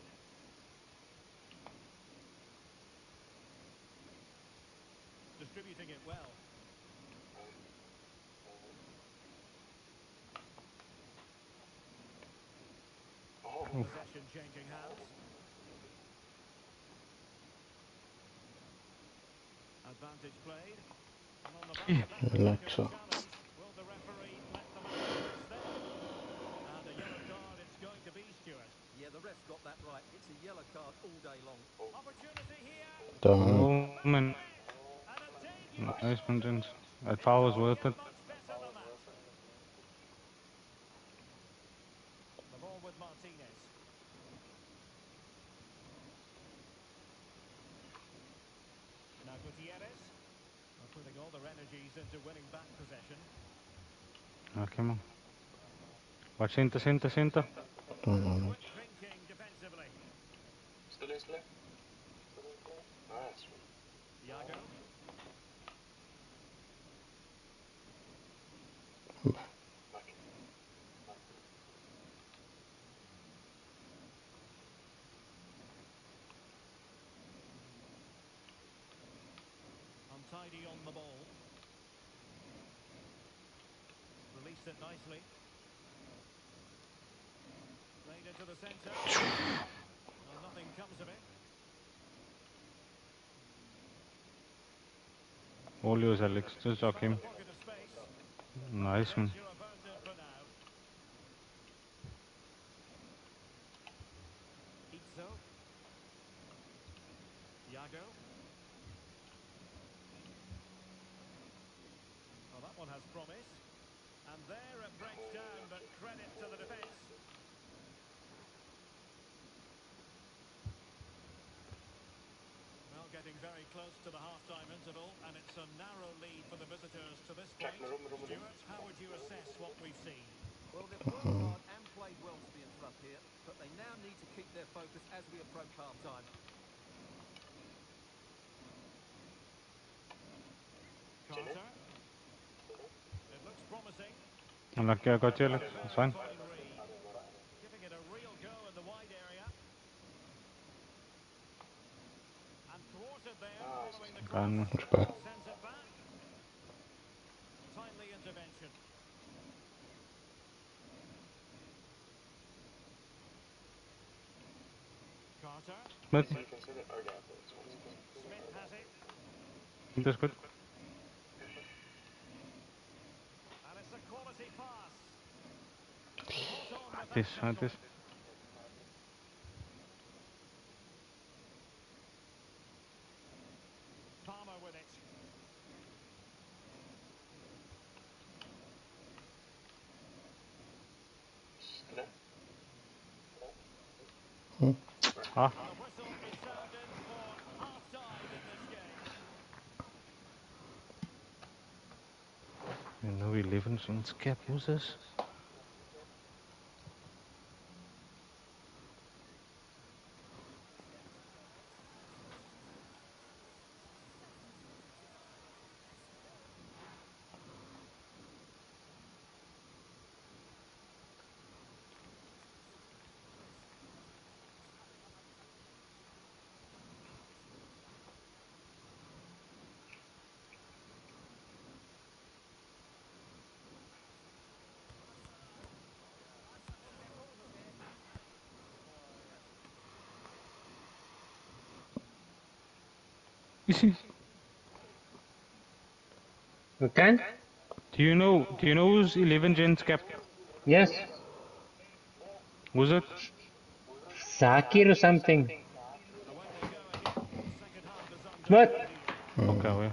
F: Distributing it well. Possession changing hands. advantage played. And on the back of that particular challenge, will the referee let the match progress there? And a yellow card it's going to be, Stuart.
G: Yeah, the ref's got that right. It's a yellow card all day long.
F: Opportunity here.
C: Oh,
F: Back
C: man.
F: with it. And a dangerous
C: Nice,
F: goal to
C: Vincent.
F: boot.
C: That
F: It
C: foul was
F: doesn't
C: worth
F: get
C: it.
F: much better than that. The ball with Martinez. Now Gutierrez are putting all their energies into winning back possession.
C: Okay, man. Watch center, center, center.
F: Quick thinking defensively. Iago. Untidy on the ball. Released it nicely. Played into the centre. Well, nothing comes of it.
C: All yours, Alex. Just
F: He's
C: jock
F: found a
C: him.
F: pocket of space.
C: Nice, man.
F: Danger averted for now. Itzo. Iago. Well, that one has promise. And there it breaks down, but credit to the defence. Well, getting very close to the half-time interval, and it's a narrow lead for the visitors to this point. Stuart, how would you assess what we've seen?
G: Well, they've worked hard and played well to be in front here, but they now need to keep their focus as we approach half-time.
F: Carter. It looks promising.
C: Unlucky I got you, Alex.
F: A
C: That's
F: very
C: fine.
F: fine read. Giving it a real go in the wide area. And thwarted there following the
C: Done.
F: cross. Sends it back. Timely intervention. Carter.
C: Smith.
F: Smith has it.
C: That's good.
F: And it's a quality pass. Spot on with that
C: This,
F: tackle.
C: this.
F: Palmer with it.
C: Ah.
F: And the whistle is sounded for half-time in this game.
C: You know we live in some scap. Who's this? Is he?
B: Okay?
C: Do you know who's 11 Gen's cap?
B: Yes.
C: Was it?
B: Zakir or something.
F: Away they go again. Second half is
B: Smith.
F: underway here.
C: Okay, well.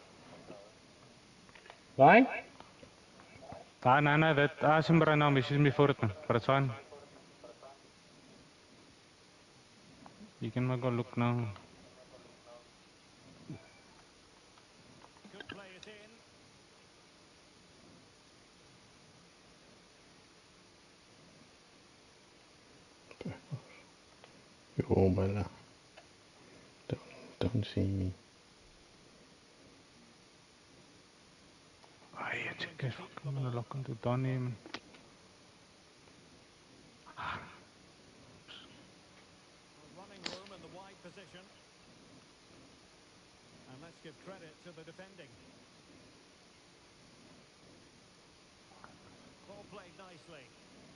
B: Why?
C: Ah, no, that Asim right now misses me for it, man. But it's fine. You can go look now.
F: Could play it in.
A: Yo, Bella. Don't see me.
C: Ah, yeah, check
F: Struggling to
C: this.
F: keep the
C: I'm gonna
F: ball.
C: lock into Donny, man.
F: Running room in the wide position. And let's give credit to the defending. Ball played nicely.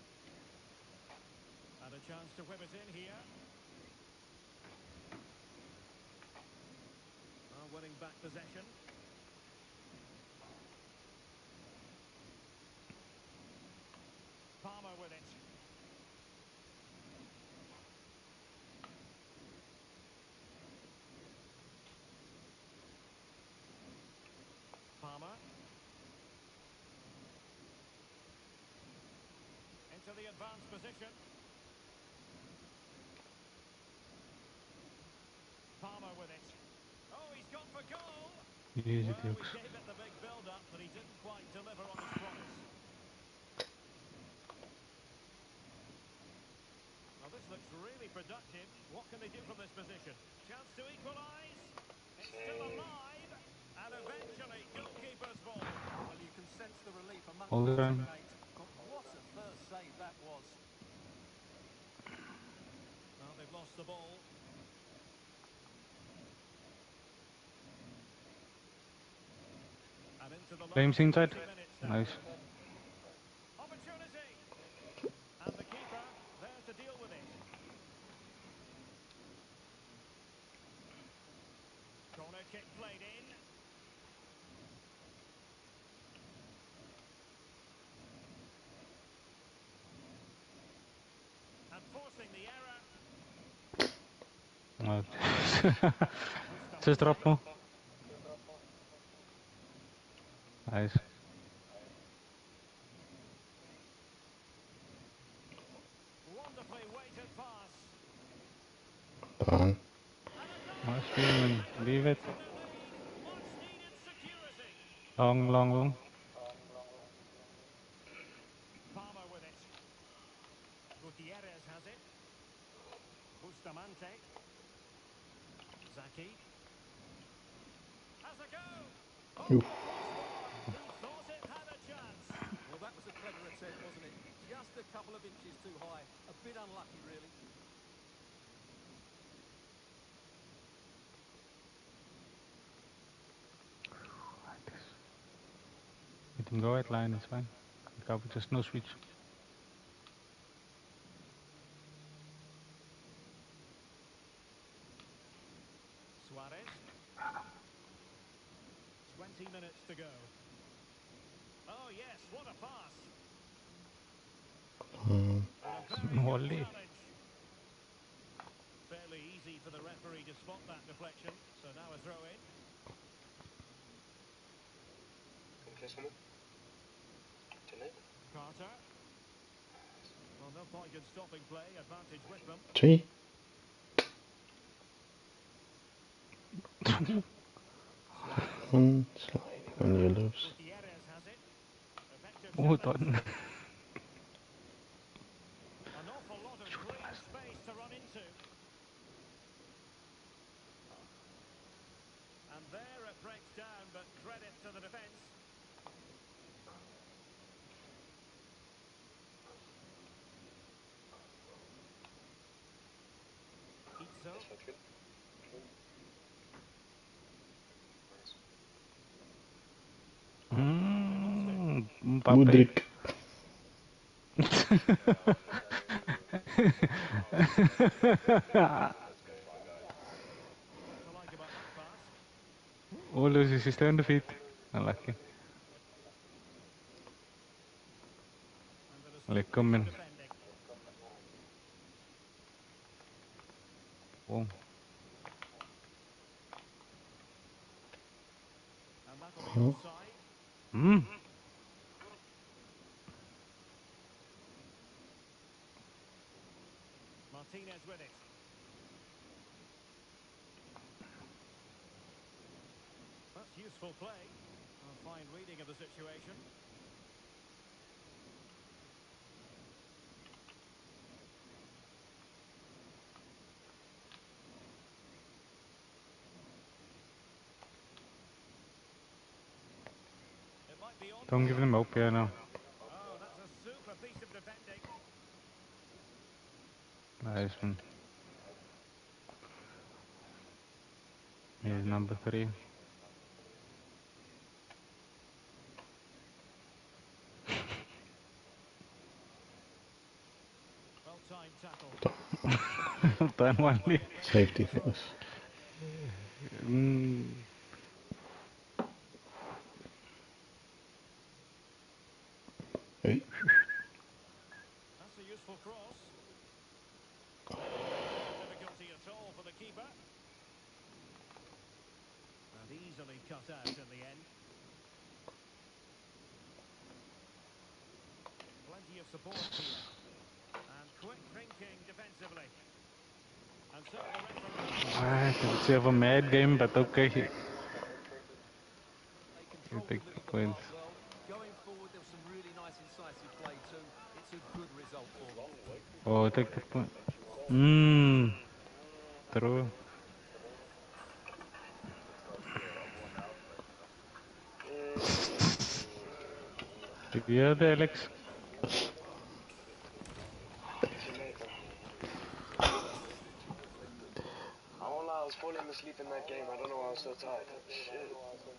F: And a chance to whip it in here. Well, winning back possession. Palmer with it. Palmer. Into the advanced position. Palmer with it. Oh, he's gone for goal.
C: Easy
F: Well, we
C: dukes.
F: gave it the big build-up, but he didn't quite deliver on his promise. Well, this looks really productive. What can they do from this position? Chance to equalise. It's still alive. And eventually, goalkeeper's ball.
G: Well, you can sense the relief amongst
C: Hold
G: his
C: it on.
G: teammates, but what a first save that was.
F: Well, they've lost the ball. And into the
C: Flames
F: last
C: inside.
F: 20 minutes now.
C: Nice.
F: Opportunity. And the keeper there to deal with it. Corner kick played in. And forcing the error.
C: Just drop
F: Bustamante.
C: more. Nice.
F: Wonderfully weighted pass.
A: Done.
F: And a
C: Nice
F: goal!
C: feeling.
F: They have
C: Leave it.
F: lifted their lead. Much needed security.
C: Long, long, long.
F: Palmer with it. Gutierrez has it. Bustamante. Zaki. Has a go. Oh,
A: Oof.
F: the crossbar. He thought it had a chance.
G: Well, that was a clever attempt, wasn't it? Just a couple of inches too high. A bit unlucky, really.
C: Let him go at line, it's fine. Cover just no switch.
F: Suarez. 20 minutes to go. Oh, yes, what a pass. And a very good
C: Holy.
F: challenge. Fairly easy for the referee to spot that deflection. So now a throw in.
H: Can I play someone? Tonight?
F: Carter. Well, no point in stopping play. Advantage with them.
A: See?
F: Suarez.
A: Sliding on your lobes.
F: Gutierrez has it. Effective
C: Oh,
F: challenge.
C: done.
F: An awful lot of clean space to run into. And there it breaks down, but credit to the defence. Itzo.
D: That's not good.
F: They lost it.
C: Mbappe.
A: Mudrik.
F: What to like about that pass?
C: Oh, loses his turn to feet. Unlucky.
F: And an astute
C: Like,
F: piece
C: come
F: of
C: in.
F: defending.
C: Oh.
F: And that'll be
A: Huh?
F: offside.
C: Hmm.
F: Martinez with it. That's useful play. A fine reading of the situation. It might be on
C: Don't
F: for
C: give
F: them.
C: them hope here now.
F: Oh, that's a super piece of defending.
C: Nice one. Here's
F: Jagger.
C: number 3.
F: Well-timed tackle.
C: Done one.
F: Well, getting a
A: Safety
F: throw
A: first.
F: in. And easily cut out in the end. Plenty of support here. And quick thinking defensively. And so the referee...
C: It's a mad game, but okay.
G: They controlled
C: Take
G: the middle of the
C: points.
G: park well. Going forward, there was some really nice incisive play too. It's a good result for them.
C: Oh, take the point. True. Did you hear that, Alex?
H: It's your mate, bro. I won't lie, I was falling asleep in that game. I don't know why I was so tired. Shit.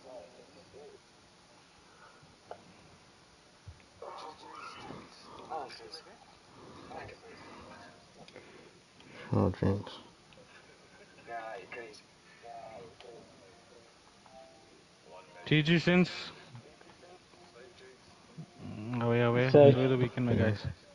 H: Ah, it's okay. Thank you.
A: Oh, James.
H: Yeah, you're crazy.
C: GG since. Away.
B: So,
C: Enjoy the weekend, my
A: Yeah.
C: guys.